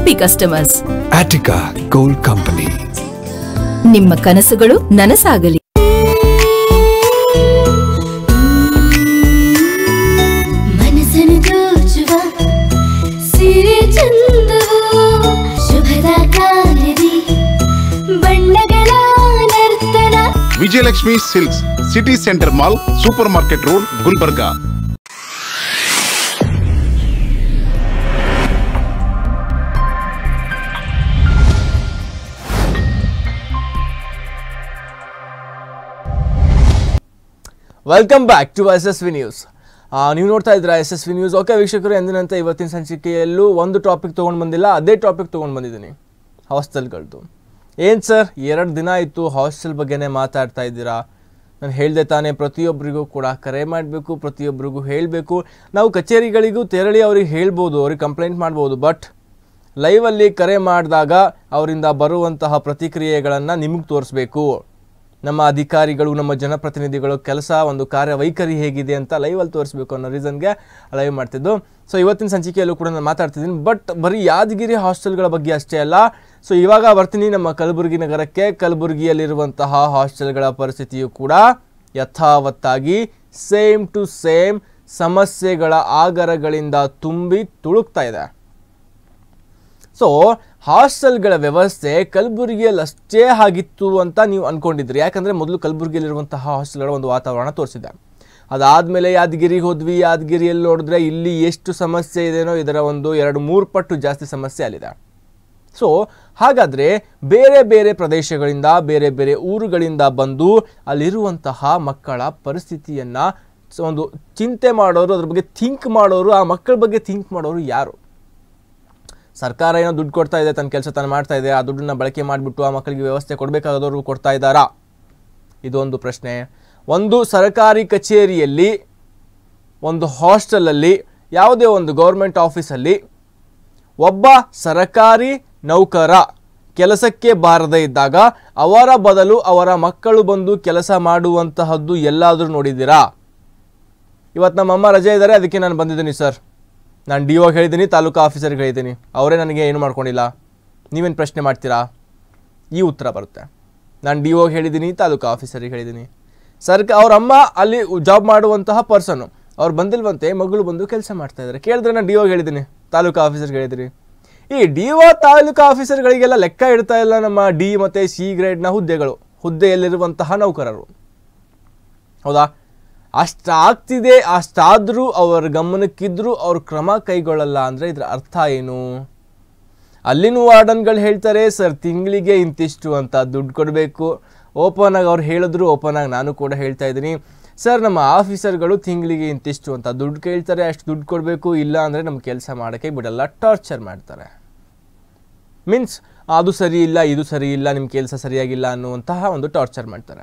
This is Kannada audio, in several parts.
happy customers. Attica Gold Company. ನಿಮ್ಮ ಕನಸುಗಳು ನನಸಾಗಲಿ. ಮನಸ್ಸನ್ನು ದೋಚುವ ಸಿರಿ ಚಂದವು ಶುಭದ ಕಾಲದಿ ಬಣ್ಣಗಳ ನರ್ತನ. Vijayalakshmi silks, city centre mall, super market road, Gulbarga. Welcome back to SSV news. ನೀವು ನೋಡ್ತಾ ಇದ್ದೀರಾ SSV ನ್ಯೂಸ್. ಓಕೆ ವೀಕ್ಷಕರು, ಎಂದಿನಂತೆ ಇವತ್ತಿನ ಸಂಚಿಕೆಯಲ್ಲೂ ಒಂದು ಟಾಪಿಕ್ ತೊಗೊಂಡು ಬಂದಿಲ್ಲ, ಅದೇ ಟಾಪಿಕ್ ತೊಗೊಂಡು ಬಂದಿದ್ದೀನಿ, ಹಾಸ್ಟೆಲ್ಗಳದ್ದು. ಏನು ಸರ್ 2 ದಿನ ಆಯಿತು ಹಾಸ್ಟೆಲ್ ಬಗ್ಗೆನೇ ಮಾತಾಡ್ತಾ ಇದ್ದೀರಾ. ನಾನು ಹೇಳಿದೆ ತಾನೇ, ಪ್ರತಿಯೊಬ್ಬರಿಗೂ ಕೂಡ ಕರೆ ಮಾಡಬೇಕು, ಪ್ರತಿಯೊಬ್ಬರಿಗೂ ಹೇಳಬೇಕು. ನಾವು ಕಚೇರಿಗಳಿಗೂ ತೆರಳಿ ಅವ್ರಿಗೆ ಹೇಳ್ಬೋದು, ಅವ್ರಿಗೆ ಕಂಪ್ಲೇಂಟ್ ಮಾಡ್ಬೋದು. ಬಟ್ ಲೈವಲ್ಲಿ ಕರೆ ಮಾಡಿದಾಗ ಅವರಿಂದ ಬರುವಂತಹ ಪ್ರತಿಕ್ರಿಯೆಗಳನ್ನು ನಿಮಗೆ ತೋರಿಸ್ಬೇಕು. ನಮ್ಮ ಅಧಿಕಾರಿಗಳು, ನಮ್ಮ ಜನಪ್ರತಿನಿಧಿಗಳು ಕೆಲಸ, ಒಂದು ಕಾರ್ಯವೈಖರಿ ಹೇಗಿದೆ ಅಂತ ಲೈವಲ್ಲಿ ತೋರಿಸ್ಬೇಕು ಅನ್ನೋ ರೀಸನ್ಗೆ ಲೈವ್ ಮಾಡ್ತಿದ್ದು. ಸೊ ಇವತ್ತಿನ ಸಂಚಿಕೆಯಲ್ಲೂ ಕೂಡ ನಾನು ಮಾತಾಡ್ತಿದ್ದೀನಿ. ಬಟ್ ಬರೀ ಯಾದಗಿರಿ ಹಾಸ್ಟೆಲ್ಗಳ ಬಗ್ಗೆ ಅಷ್ಟೇ ಅಲ್ಲ. ಸೊ ಇವಾಗ ಬರ್ತೀನಿ ನಮ್ಮ ಕಲಬುರಗಿ ನಗರಕ್ಕೆ. ಕಲಬುರಗಿಯಲ್ಲಿರುವಂತಹ ಹಾಸ್ಟೆಲ್ಗಳ ಪರಿಸ್ಥಿತಿಯು ಕೂಡ ಯಥಾವತ್ತಾಗಿ ಸೇಮ್ ಟು ಸೇಮ್ ಸಮಸ್ಯೆಗಳ ಆಗರಗಳಿಂದ ತುಂಬಿ ತುಳುಕ್ತಾ ಇದೆ. ಸೊ ಹಾಸ್ಟೆಲ್ಗಳ ವ್ಯವಸ್ಥೆ ಕಲಬುರಗಿಯಲ್ಲಿ ಅಷ್ಟೇ ಆಗಿತ್ತು ಅಂತ ನೀವು ಅಂದ್ಕೊಂಡಿದ್ರಿ. ಯಾಕಂದರೆ ಮೊದಲು ಕಲಬುರಗಿಯಲ್ಲಿರುವಂತಹ ಹಾಸ್ಟೆಲ್ಗಳ ಒಂದು ವಾತಾವರಣ ತೋರಿಸಿದೆ. ಅದಾದಮೇಲೆ ಯಾದಗಿರಿಗೆ ಹೋದ್ವಿ. ಯಾದಗಿರಿಯಲ್ಲಿ ನೋಡಿದ್ರೆ ಇಲ್ಲಿ ಎಷ್ಟು ಸಮಸ್ಯೆ ಇದೆಯೋ ಇದರ ಒಂದು 2-3 ಪಟ್ಟು ಜಾಸ್ತಿ ಸಮಸ್ಯೆ ಅಲ್ಲಿದೆ. ಸೊ ಹಾಗಾದರೆ ಬೇರೆ ಬೇರೆ ಪ್ರದೇಶಗಳಿಂದ, ಬೇರೆ ಬೇರೆ ಊರುಗಳಿಂದ ಬಂದು ಅಲ್ಲಿರುವಂತಹ ಮಕ್ಕಳ ಪರಿಸ್ಥಿತಿಯನ್ನು ಒಂದು ಚಿಂತೆ ಮಾಡೋರು, ಅದ್ರ ಬಗ್ಗೆ ಥಿಂಕ್ ಮಾಡೋರು, ಆ ಮಕ್ಕಳ ಬಗ್ಗೆ ಥಿಂಕ್ ಮಾಡೋರು ಯಾರು? ಸರ್ಕಾರ ಏನೋ ದುಡ್ಡು ಕೊಡ್ತಾ ಇದೆ, ತನ್ನ ಕೆಲಸ ತಾನು ಮಾಡ್ತಾ ಇದೆ. ಆ ದುಡ್ಡನ್ನ ಬಳಕೆ ಮಾಡಿಬಿಟ್ಟು ಆ ಮಕ್ಕಳಿಗೆ ವ್ಯವಸ್ಥೆ ಕೊಡಬೇಕಾದವರು ಕೊಡ್ತಾ ಇದ್ದಾರಾ? ಇದೊಂದು ಪ್ರಶ್ನೆ. ಒಂದು ಸರ್ಕಾರಿ ಕಚೇರಿಯಲ್ಲಿ, ಒಂದು ಹಾಸ್ಟೆಲಲ್ಲಿ, ಯಾವುದೇ ಒಂದು ಗೌರ್ಮೆಂಟ್ ಆಫೀಸಲ್ಲಿ ಒಬ್ಬ ಸರ್ಕಾರಿ ನೌಕರ ಕೆಲಸಕ್ಕೆ ಬಾರದೇ ಇದ್ದಾಗ ಅವರ ಬದಲು ಅವರ ಮಕ್ಕಳು ಬಂದು ಕೆಲಸ ಮಾಡುವಂತಹದ್ದು ಎಲ್ಲಾದರೂ ನೋಡಿದ್ದೀರಾ? ಇವತ್ತು ನಮ್ಮಮ್ಮ ರಜೆ ಇದ್ದಾರೆ, ಅದಕ್ಕೆ ನಾನು ಬಂದಿದ್ದೀನಿ ಸರ್. ನಾನು DO ಹೇಳಿದ್ದೀನಿ, ತಾಲೂಕು ಆಫೀಸರ್ಗೆ ಹೇಳಿದ್ದೀನಿ, ಅವರೇ ನನಗೆ ಏನು ಮಾಡ್ಕೊಂಡಿಲ್ಲ, ನೀವೇನು ಪ್ರಶ್ನೆ ಮಾಡ್ತೀರಾ? ಈ ಉತ್ತರ ಬರುತ್ತೆ. ನಾನು DO ಹೇಳಿದ್ದೀನಿ, ತಾಲೂಕು ಆಫೀಸರಿಗೆ ಹೇಳಿದ್ದೀನಿ. ಅವ್ರ ಅಮ್ಮ ಅಲ್ಲಿ ಜಾಬ್ ಮಾಡುವಂತಹ ಪರ್ಸನ್ನು, ಅವ್ರು ಬಂದಿಲ್ವಂತೆ, ಮಗಳು ಬಂದು ಕೆಲಸ ಮಾಡ್ತಾ ಇದ್ದಾರೆ. ಕೇಳಿದ್ರೆ ನಾನು DO ಹೇಳಿದ್ದೀನಿ, ತಾಲೂಕು ಆಫೀಸರ್ಗೆ ಹೇಳಿದ್ದೀನಿ. ಈ DO ತಾಲೂಕು ಆಫೀಸರ್ಗಳಿಗೆಲ್ಲ ಲೆಕ್ಕ ಇಡ್ತಾ ಇಲ್ಲ ನಮ್ಮ D ಮತ್ತು C ಗ್ರೇಡ್ನ ಹುದ್ದೆಯಲ್ಲಿರುವಂತಹ ನೌಕರರು. ಹೌದಾ? ಅಷ್ಟಾಗ್ತಿದೆ, ಅಷ್ಟಾದರೂ ಅವರ ಗಮನಕ್ಕಿದ್ರೂ ಅವ್ರ ಕ್ರಮ ಕೈಗೊಳ್ಳಲ್ಲ ಅಂದರೆ ಇದರ ಅರ್ಥ ಏನು? ಅಲ್ಲಿನ ವಾರ್ಡನ್ಗಳು ಹೇಳ್ತಾರೆ, ಸರ್ ತಿಂಗಳಿಗೆ ಇಂತಿಷ್ಟು ಅಂತ ದುಡ್ಡು ಕೊಡಬೇಕು. ಓಪನ್ ಆಗಿ ಅವ್ರು ಹೇಳಿದ್ರು, ಓಪನ್ ಆಗಿ ನಾನು ಕೂಡ ಹೇಳ್ತಾ ಇದ್ದೀನಿ, ಸರ್ ನಮ್ಮ ಆಫೀಸರ್ಗಳು ತಿಂಗಳಿಗೆ ಇಂತಿಷ್ಟು ಅಂತ ದುಡ್ಡು ಕೇಳ್ತಾರೆ, ಅಷ್ಟು ದುಡ್ಡು ಕೊಡಬೇಕು, ಇಲ್ಲ ಅಂದರೆ ನಮ್ಮ ಕೆಲಸ ಮಾಡೋಕ್ಕೆ ಬಿಡಲ್ಲ, ಟಾರ್ಚರ್ ಮಾಡ್ತಾರೆ. ಮೀನ್ಸ್ ಅದು ಸರಿ ಇಲ್ಲ, ಇದು ಸರಿ ಇಲ್ಲ, ನಿಮ್ಮ ಕೆಲಸ ಸರಿಯಾಗಿಲ್ಲ ಅನ್ನುವಂತಹ ಒಂದು ಟಾರ್ಚರ್ ಮಾಡ್ತಾರೆ.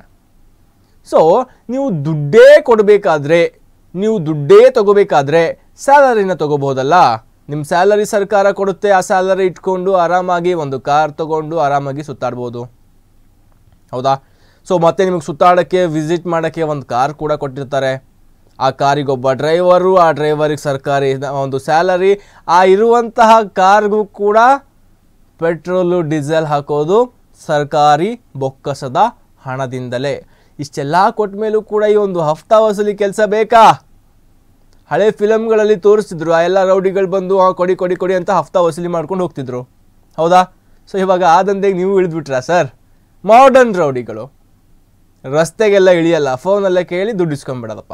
ಸೊ ನೀವು ದುಡ್ಡೇ ಕೊಡಬೇಕಾದ್ರೆ, ನೀವು ದುಡ್ಡೇ ತಗೋಬೇಕಾದ್ರೆ ಸ್ಯಾಲರಿನ ತಗೋಬಹುದಲ್ಲ? ನಿಮ್ಮ ಸ್ಯಾಲರಿ ಸರ್ಕಾರ ಕೊಡುತ್ತೆ, ಆ ಸ್ಯಾಲರಿ ಇಟ್ಕೊಂಡು ಆರಾಮಾಗಿ ಒಂದು ಕಾರ್ ತಗೊಂಡು ಆರಾಮಾಗಿ ಸುತ್ತಾಡ್ಬೋದು. ಹೌದಾ? ಸೊ ಮತ್ತೆ ನಿಮಗೆ ಸುತ್ತಾಡೋಕ್ಕೆ, ವಿಸಿಟ್ ಮಾಡೋಕ್ಕೆ ಒಂದು ಕಾರ್ ಕೂಡ ಕೊಟ್ಟಿರ್ತಾರೆ. ಆ ಕಾರಿಗೊಬ್ಬ ಡ್ರೈವರು, ಆ ಡ್ರೈವರಿಗೆ ಸರ್ಕಾರಿ ಒಂದು ಸ್ಯಾಲರಿ, ಆ ಇರುವಂತಹ ಕಾರ್ಗೂ ಕೂಡ ಪೆಟ್ರೋಲು ಡೀಸೆಲ್ ಹಾಕೋದು ಸರ್ಕಾರಿ ಬೊಕ್ಕಸದ ಹಣದಿಂದಲೇ. ಇಷ್ಟೆಲ್ಲ ಕೊಟ್ಟ ಮೇಲೂ ಕೂಡ ಈ ಒಂದು ಹಫ್ತಾ ವಸೂಲಿ ಕೆಲಸ ಬೇಕಾ? ಹಳೆ ಫಿಲಮ್ಗಳಲ್ಲಿ ತೋರಿಸ್ತಿದ್ರು, ಆ ಎಲ್ಲ ರೌಡಿಗಳು ಬಂದು ಕೊಡಿ ಕೊಡಿ ಕೊಡಿ ಅಂತ ಹಫ್ತಾ ವಸೂಲಿ ಮಾಡ್ಕೊಂಡು ಹೋಗ್ತಿದ್ರು. ಹೌದಾ? ಸೊ ಇವಾಗ ಆ ದಂಧೆಗೆ ನೀವು ಇಳಿದ್ಬಿಟ್ರಾ ಸರ್? ಮಾಡರ್ನ್ ರೌಡಿಗಳು ರಸ್ತೆಗೆಲ್ಲ ಇಳಿಯಲ್ಲ, ಫೋನಲ್ಲೇ ಕೇಳಿ ದುಡ್ಡು ಇಸ್ಕೊಂಡ್ಬಿಡೋದಪ್ಪ.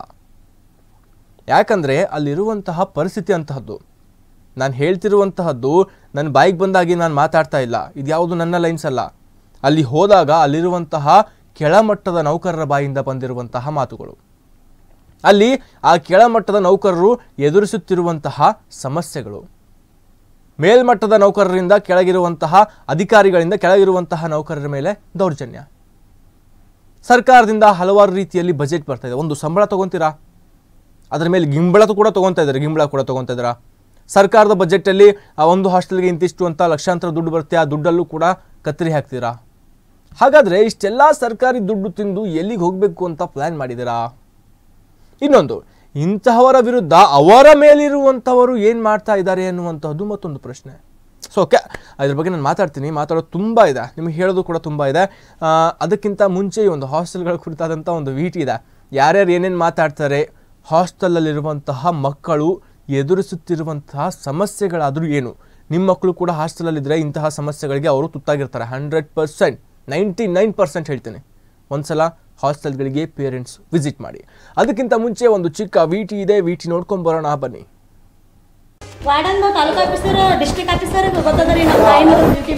ಯಾಕಂದರೆ ಅಲ್ಲಿರುವಂತಹ ಪರಿಸ್ಥಿತಿ ಅಂತಹದ್ದು. ನಾನು ಹೇಳ್ತಿರುವಂತಹದ್ದು ನನ್ನ ಬಾಯಿಗೆ ಬಂದಾಗಿ ನಾನು ಮಾತಾಡ್ತಾ ಇಲ್ಲ, ಇದು ಯಾವುದು ನನ್ನ ಲೈನ್ಸ್ ಅಲ್ಲ. ಅಲ್ಲಿ ಹೋದಾಗ ಅಲ್ಲಿರುವಂತಹ ಕೆಳಮಟ್ಟದ ನೌಕರರ ಬಾಯಿಂದ ಬಂದಿರುವಂತಹ ಮಾತುಗಳು. ಅಲ್ಲಿ ಆ ಕೆಳಮಟ್ಟದ ನೌಕರರು ಎದುರಿಸುತ್ತಿರುವಂತಹ ಸಮಸ್ಯೆಗಳು, ಮೇಲ್ಮಟ್ಟದ ನೌಕರರಿಂದ ಕೆಳಗಿರುವಂತಹ ಅಧಿಕಾರಿಗಳಿಂದ ಕೆಳಗಿರುವಂತಹ ನೌಕರರ ಮೇಲೆ ದೌರ್ಜನ್ಯ. ಸರ್ಕಾರದಿಂದ ಹಲವಾರು ರೀತಿಯಲ್ಲಿ ಬಜೆಟ್ ಬರ್ತಾ ಇದೆ. ಒಂದು ಸಂಬಳ ತೊಗೊತೀರಾ, ಅದರ ಮೇಲೆ ಗಿಂಬಳ ಕೂಡ ತೊಗೊತಾ ಇದ್ದಾರೆ. ಸರ್ಕಾರದ ಬಜೆಟಲ್ಲಿ ಆ ಒಂದು ಹಾಸ್ಟೆಲ್ಗೆ ಇಂತಿಷ್ಟು ಅಂತ ಲಕ್ಷಾಂತರ ದುಡ್ಡು ಬರುತ್ತೆ, ಆ ದುಡ್ಡಲ್ಲೂ ಕೂಡ ಕತ್ತರಿ ಹಾಕ್ತೀರಾ. ಹಾಗಾದರೆ ಇಷ್ಟೆಲ್ಲ ಸರ್ಕಾರಿ ದುಡ್ಡು ತಿಂದು ಎಲ್ಲಿಗೆ ಹೋಗಬೇಕು ಅಂತ ಪ್ಲ್ಯಾನ್ ಮಾಡಿದ್ದೀರಾ? ಇನ್ನೊಂದು, ಇಂತಹವರ ವಿರುದ್ಧ ಅವರ ಮೇಲಿರುವಂಥವರು ಏನು ಮಾಡ್ತಾ ಇದ್ದಾರೆ ಅನ್ನುವಂಥದ್ದು ಮತ್ತೊಂದು ಪ್ರಶ್ನೆ. ಸೊ ಓಕೆ, ಅದ್ರ ಬಗ್ಗೆ ನಾನು ಮಾತಾಡೋದು ತುಂಬ ಇದೆ, ನಿಮಗೆ ಹೇಳೋದು ಕೂಡ ತುಂಬ ಇದೆ. ಅದಕ್ಕಿಂತ ಮುಂಚೆ ಒಂದು ಹಾಸ್ಟೆಲ್ಗಳ ಕುರಿತಾದಂಥ ಒಂದು ವೀಟ್ ಇದೆ. ಯಾರ್ಯಾರು ಏನೇನು ಮಾತಾಡ್ತಾರೆ, ಹಾಸ್ಟೆಲಲ್ಲಿರುವಂತಹ ಮಕ್ಕಳು ಎದುರಿಸುತ್ತಿರುವಂತಹ ಸಮಸ್ಯೆಗಳಾದರೂ ಏನು, ನಿಮ್ಮ ಮಕ್ಕಳು ಕೂಡ ಹಾಸ್ಟೆಲಲ್ಲಿದ್ದರೆ ಇಂತಹ ಸಮಸ್ಯೆಗಳಿಗೆ ಅವರು ತುತ್ತಾಗಿರ್ತಾರೆ. 100%, 99% ಹೇಳ್ತೇನೆ. ಒಂದ್ಸಲ ಹಾಸ್ಟೆಲ್ಗಳಿಗೆ ಪೇರೆಂಟ್ಸ್ ವಿಸಿಟ್ ಮಾಡಿ. ಅದಕ್ಕಿಂತ ಮುಂಚೆ ಒಂದು ಚಿಕ್ಕ ವಿಟಿ ಇದೆ, ವಿಟಿ ನೋಡ್ಕೊಂಡು ಬರೋಣ ಬನ್ನಿ. Warden taluk officer, district officer ಗೊತ್ತದ್ರಿ, ನಮ್ಮ ತಾಯಿ ಮಗಳು ಡ್ಯೂಟಿ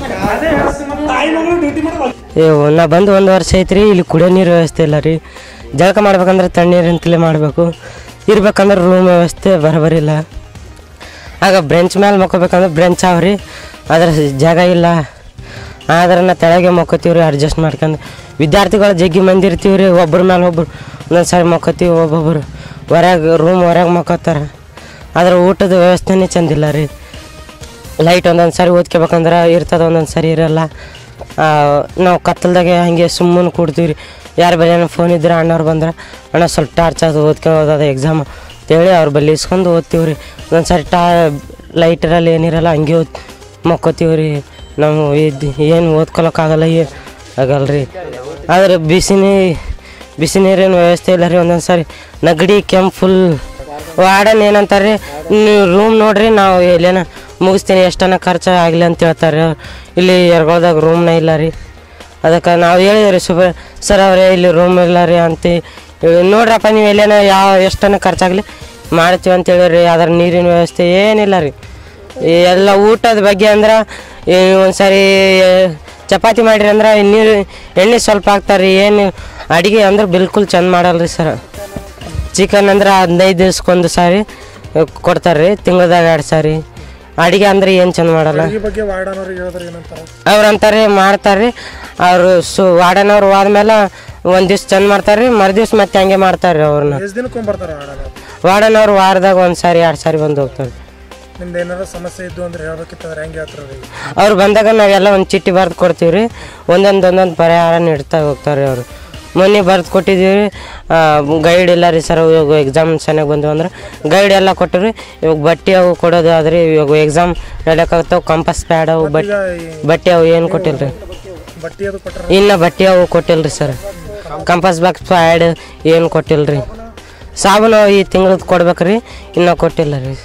ಮಾಡಿ ನಾ ಬಂದು 1 ವರ್ಷ ಐತ್ರಿ. ಇಲ್ಲಿ ಕುಡಿಯೋ ನೀರು ವ್ಯವಸ್ಥೆ ಇಲ್ಲ ರೀ. ಜಳಕ ಮಾಡ್ಬೇಕಂದ್ರೆ ತಣ್ಣೀರಿಂತಲೇ ಮಾಡಬೇಕು. ಇರ್ಬೇಕಂದ್ರೆ ರೂಮ್ ವ್ಯವಸ್ಥೆ ಬರೋಬರಿ ಇಲ್ಲ. ಆಗ ಬ್ರೆಂಚ್ ಮೇಲೆ ಮಕ್ಕೋಬೇಕಂದ್ರೆ ಬ್ರೆಂಚ್ ಅವ್ರಿ, ಅದ್ರ ಜಾಗ ಇಲ್ಲ. ಆದ್ರೆ ನಾ ತೆಳಗೆ ಮಕ್ಕೋತೀವಿ ರೀ ಅಡ್ಜಸ್ಟ್ ಮಾಡ್ಕೊಂಡು. ವಿದ್ಯಾರ್ಥಿಗಳು ಜಗ್ಗಿ ಮಂದಿ ಇರ್ತೀವಿ ರೀ, ಒಬ್ಬರ ಮೇಲೆ ಒಬ್ಬರು ಒಂದೊಂದು ಸಾರಿ ಮಕ್ಕೋತೀವಿ, ಒಬ್ಬೊಬ್ಬರು ಹೊರಗೆ ಮಕ್ಕೋತಾರೆ. ಆದ್ರೆ ಊಟದ ವ್ಯವಸ್ಥೆನೇ ಚಂದಿಲ್ಲ ರೀ. ಲೈಟ್ ಒಂದೊಂದು ಸಾರಿ ಓದ್ಕೋಬೇಕಂದ್ರೆ ಇರ್ತದೆ, ಒಂದೊಂದು ಸಾರಿ ಇರೋಲ್ಲ. ನಾವು ಕತ್ತಲ್ದಾಗೆ ಹಾಗೆ ಸುಮ್ಮನೆ ಕೂಡ್ತೀವಿ ರೀ. ಯಾರು ಬಳಿ ಏನೋ ಫೋನ್ ಇದ್ರೆ ಅಣ್ಣವ್ರು ಬಂದ್ರೆ, ಅಣ್ಣ ಸ್ವಲ್ಪ ಟಾರ್ಚ್ ಅದು ಓದ್ಕೋದು ಎಕ್ಸಾಮ್ ಅಂತೇಳಿ ಅವ್ರು ಬಲ್ಲಿ ಇಸ್ಕೊಂಡು ಓದ್ತೀವಿ ರೀ. ಒಂದೊಂದು ಸಾರಿ ಲೈಟ್ ಇರಲ್ಲ, ಏನಿರಲ್ಲ, ಹಂಗೆ ಮಕ್ಕೋತೀವಿ ರೀ. ನಾವು ಏನು ಓದ್ಕೊಳಕ್ಕಾಗಲ್ಲ, ಆಗಲ್ಲ ರೀ. ಆದರೆ ಬಿಸಿ ನೀರಿನ ವ್ಯವಸ್ಥೆ ಇಲ್ಲ ರೀ. ಒಂದೊಂದು ಸಾರಿ ನೆಗಡಿ ಕೆಮ್ಮು ಫುಲ್. ವಾರ್ಡನ್ ಏನಂತಾರೆ, ನೀವು ರೂಮ್ ನೋಡ್ರಿ, ನಾವು ಎಲ್ಲೇನ ಮುಗಿಸ್ತೀನಿ, ಎಷ್ಟನ ಖರ್ಚು ಆಗಲಿ ಅಂತ ಹೇಳ್ತಾರೆ. ಇಲ್ಲಿ ಎರಗೋದಾಗ ರೂಮ್ನ ಇಲ್ಲ ರೀ. ಅದಕ್ಕೆ ನಾವು ಹೇಳಿದ್ರಿ ಸರ್ ಅವರೇ ಇಲ್ಲಿ ರೂಮ್ ಇಲ್ಲ ರೀ ಅಂತ. ನೋಡ್ರಪ್ಪ ನೀವು ಎಲ್ಲೇನ ಎಷ್ಟನ ಖರ್ಚಾಗಲಿ ಮಾಡ್ತೀವಿ ಅಂತ ಹೇಳಿರಿ. ಅದ್ರ ನೀರಿನ ವ್ಯವಸ್ಥೆ ಏನಿಲ್ಲ ರೀ. ಎಲ್ಲ ಊಟದ ಬಗ್ಗೆ ಅಂದ್ರೆ ಒಂದು ಸಾರಿ ಚಪಾತಿ ಮಾಡಿರಿ ಅಂದ್ರೆ ಎಣ್ಣೆ ಸ್ವಲ್ಪ ಹಾಕ್ತಾರೆ. ಏನು ಅಡುಗೆ ಅಂದ್ರೆ ಬಿಲ್ಕುಲ್ ಚಂದ ಮಾಡಲ್ಲ ರೀ ಸರ್. ಚಿಕನ್ ಅಂದ್ರೆ 15 ದಿವ್ಸಕ್ಕೊಂದು ಸಾರಿ ಕೊಡ್ತಾರೆ ರೀ, ತಿಂಗಳದಾಗ 2 ಸಾರಿ. ಅಡುಗೆ ಅಂದ್ರೆ ಏನು ಚಂದ ಮಾಡಲ್ಲ. ಅವ್ರು ಅಂತಾರೆ ಮಾಡ್ತಾರೆ. ಅವರು ವಾರ್ಡನವ್ರು ಹೋದ್ಮೇಲೆ 1 ದಿವ್ಸ ಚಂದ ಮಾಡ್ತಾರೆ, ಮರುದಿವ್ಸ ಮತ್ತೆ ಹಂಗೆ ಮಾಡ್ತಾರೆ ರೀ. ಅವ್ರನ್ನ ವಾರ್ಡನವ್ರು ವಾರದಾಗ 1 ಸಾರಿ 2 ಸಾರಿ ಬಂದು ಹೋಗ್ತಾರೆ. ಅವ್ರು ಬಂದಾಗ ನಾವೆಲ್ಲ ಒಂದು ಚಿಟ್ಟಿ ಬರೆದು ಕೊಡ್ತೀವಿ ರೀ. ಒಂದೊಂದು ಪರಿಹಾರ ನೀಡ್ತಾ ಹೋಗ್ತಾರೆ ಅವರು. ಮೊನ್ನೆ ಬರೆದು ಕೊಟ್ಟಿದ್ದೀವಿ ರೀ. ಗೈಡ್ ಇಲ್ಲ ರೀ ಸರ್, ಇವಾಗ ಎಕ್ಸಾಮ್ ಚೆನ್ನಾಗಿ ಬಂದವು ಅಂದ್ರೆ ಗೈಡ್ ಎಲ್ಲ ಕೊಟ್ಟರು. ಇವಾಗ ಬಟ್ಟೆ ಅವು ಕೊಡೋದು ಆದ್ರೆ ಇವಾಗ ಎಕ್ಸಾಮ್ ನಡೆಯೋಕ್ಕಾಗ್ತಾವೆ. ಕಂಪಾಸ್ ಪ್ಯಾಡ್ ಅವು ಬಟ್ಟೆ ಅವು ಏನು ಕೊಟ್ಟಿಲ್ಲ ರೀ. ಇನ್ನು ಬಟ್ಟೆ ಅವು ಕೊಟ್ಟಿಲ್ಲ ರೀ ಸರ್. ಕಂಪಾಸ್ ಬಾಕ್ಸ್ ಪ್ಯಾಡ್ ಏನು ಕೊಟ್ಟಿಲ್ಲ ರೀ. ಸಾಬೂನು ಈ ತಿಂಗಳದ್ದು ಕೊಡ್ಬೇಕ್ರಿ, ಇನ್ನೂ ಕೊಟ್ಟಿಲ್ಲ ರೀ.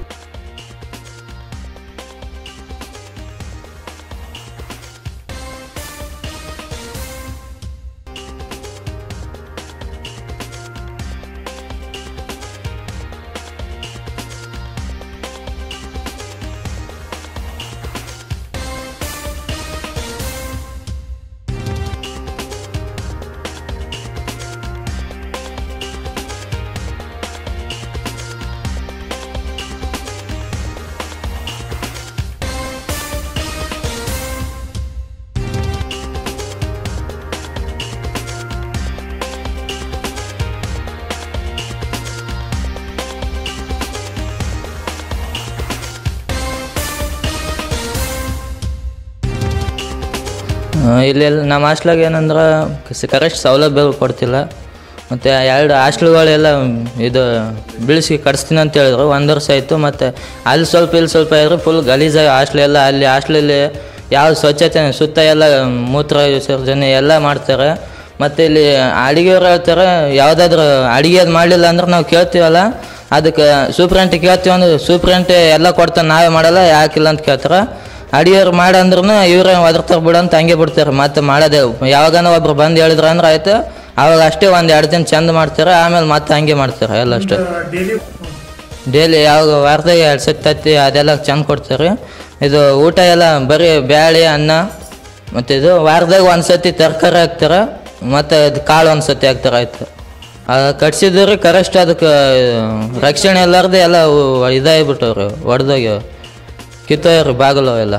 ಇಲ್ಲಿ ನಮ್ಮ ಹಾಸ್ಟ್ಲಾಗ ಏನಂದ್ರೆ ಕರೆಕ್ಟ್ ಸೌಲಭ್ಯಗಳು ಕೊಡ್ತಿಲ್ಲ. ಮತ್ತು 2 ಹಾಸ್ಟ್ಲುಗಳೆಲ್ಲ ಇದು ಬೀಳಿಸಿ ಕಟ್ಸ್ತೀನಿ ಅಂತ ಹೇಳಿದ್ರು. 1 ವರ್ಷ ಆಯಿತು. ಮತ್ತು ಅಲ್ಲಿ ಸ್ವಲ್ಪ ಇಲ್ಲಿ ಸ್ವಲ್ಪ ಇದ್ರೆ ಫುಲ್ ಗಲೀಜಾಗಿ ಹಾಸ್ಟ್ಲೆಲ್ಲ. ಅಲ್ಲಿ ಹಾಸ್ಟ್ಲಲ್ಲಿ ಯಾವ ಸ್ವಚ್ಛತೆ ಸುತ್ತ ಎಲ್ಲ ಮೂತ್ರ ವಿಸರ್ಜನೆ ಎಲ್ಲ ಮಾಡ್ತಾರೆ. ಮತ್ತು ಇಲ್ಲಿ ಅಡುಗೆಯವ್ರು ಹೇಳ್ತಾರೆ, ಯಾವುದಾದ್ರೂ ಅಡುಗೆ ಅದು ಮಾಡಲಿಲ್ಲ ಅಂದ್ರೆ ನಾವು ಕೇಳ್ತೀವಲ್ಲ, ಅದಕ್ಕೆ ಸೂಪ್ರೆಂಟಿಗೆ ಕೇಳ್ತೀವಿ ಅಂದ್ರೆ ಸೂಪ್ರೆಂಟ್ ಎಲ್ಲ ಕೊಡ್ತಾನೆ, ನಾವೇ ಮಾಡಲ್ಲ ಯಾಕಿಲ್ಲ ಅಂತ ಕೇಳ್ತಾರೆ. ಅಡಿಯವ್ರು ಮಾಡಂದ್ರೂ ಇವರೇ ಒದರ್ತಾರೆ ಬಿಡಂತ ಹಂಗೆ ಬಿಡ್ತಾರೆ. ಮತ್ತು ಮಾಡೋದೇ ಯಾವಾಗನ ಒಬ್ರು ಬಂದು ಹೇಳಿದ್ರು ಅಂದ್ರೆ ಆಯ್ತು, ಅವಾಗ ಅಷ್ಟೇ 1-2 ದಿನ ಚಂದ ಮಾಡ್ತಾರೆ, ಆಮೇಲೆ ಮತ್ತೆ ಹಂಗೆ ಮಾಡ್ತಾರೆ ಎಲ್ಲ ಅಷ್ಟೇ. ಡೈಲಿ ಯಾವಾಗ ವಾರದಾಗ 2 ಸತಿ ತತ್ತಿ ಅದೆಲ್ಲ ಚಂದ ಕೊಡ್ತಾರೆ. ಇದು ಊಟ ಎಲ್ಲ ಬರೀ ಬ್ಯಾಳೆ ಅನ್ನ, ಮತ್ತು ಇದು ವಾರದಾಗ 1 ಸತಿ ತರಕಾರಿ ಹಾಕ್ತಾರೆ, ಮತ್ತು ಅದು ಕಾಳು 1 ಸತಿ ಹಾಕ್ತಾರೆ ಆಯ್ತು. ಕಟ್ಸಿದ್ರೆ ಕರೆಕ್ಟ್ ಅದಕ್ಕೆ ರಕ್ಷಣೆ ಎಲ್ಲಾರ್ದು ಎಲ್ಲ ಇದಾಗಿಬಿಟ್ಟವ್ರು, ಒಡೆದೋಗ್ಯವ, ಕಿತ್ತೋಯ್ರಿ ಬಾಗಿಲು ಎಲ್ಲ.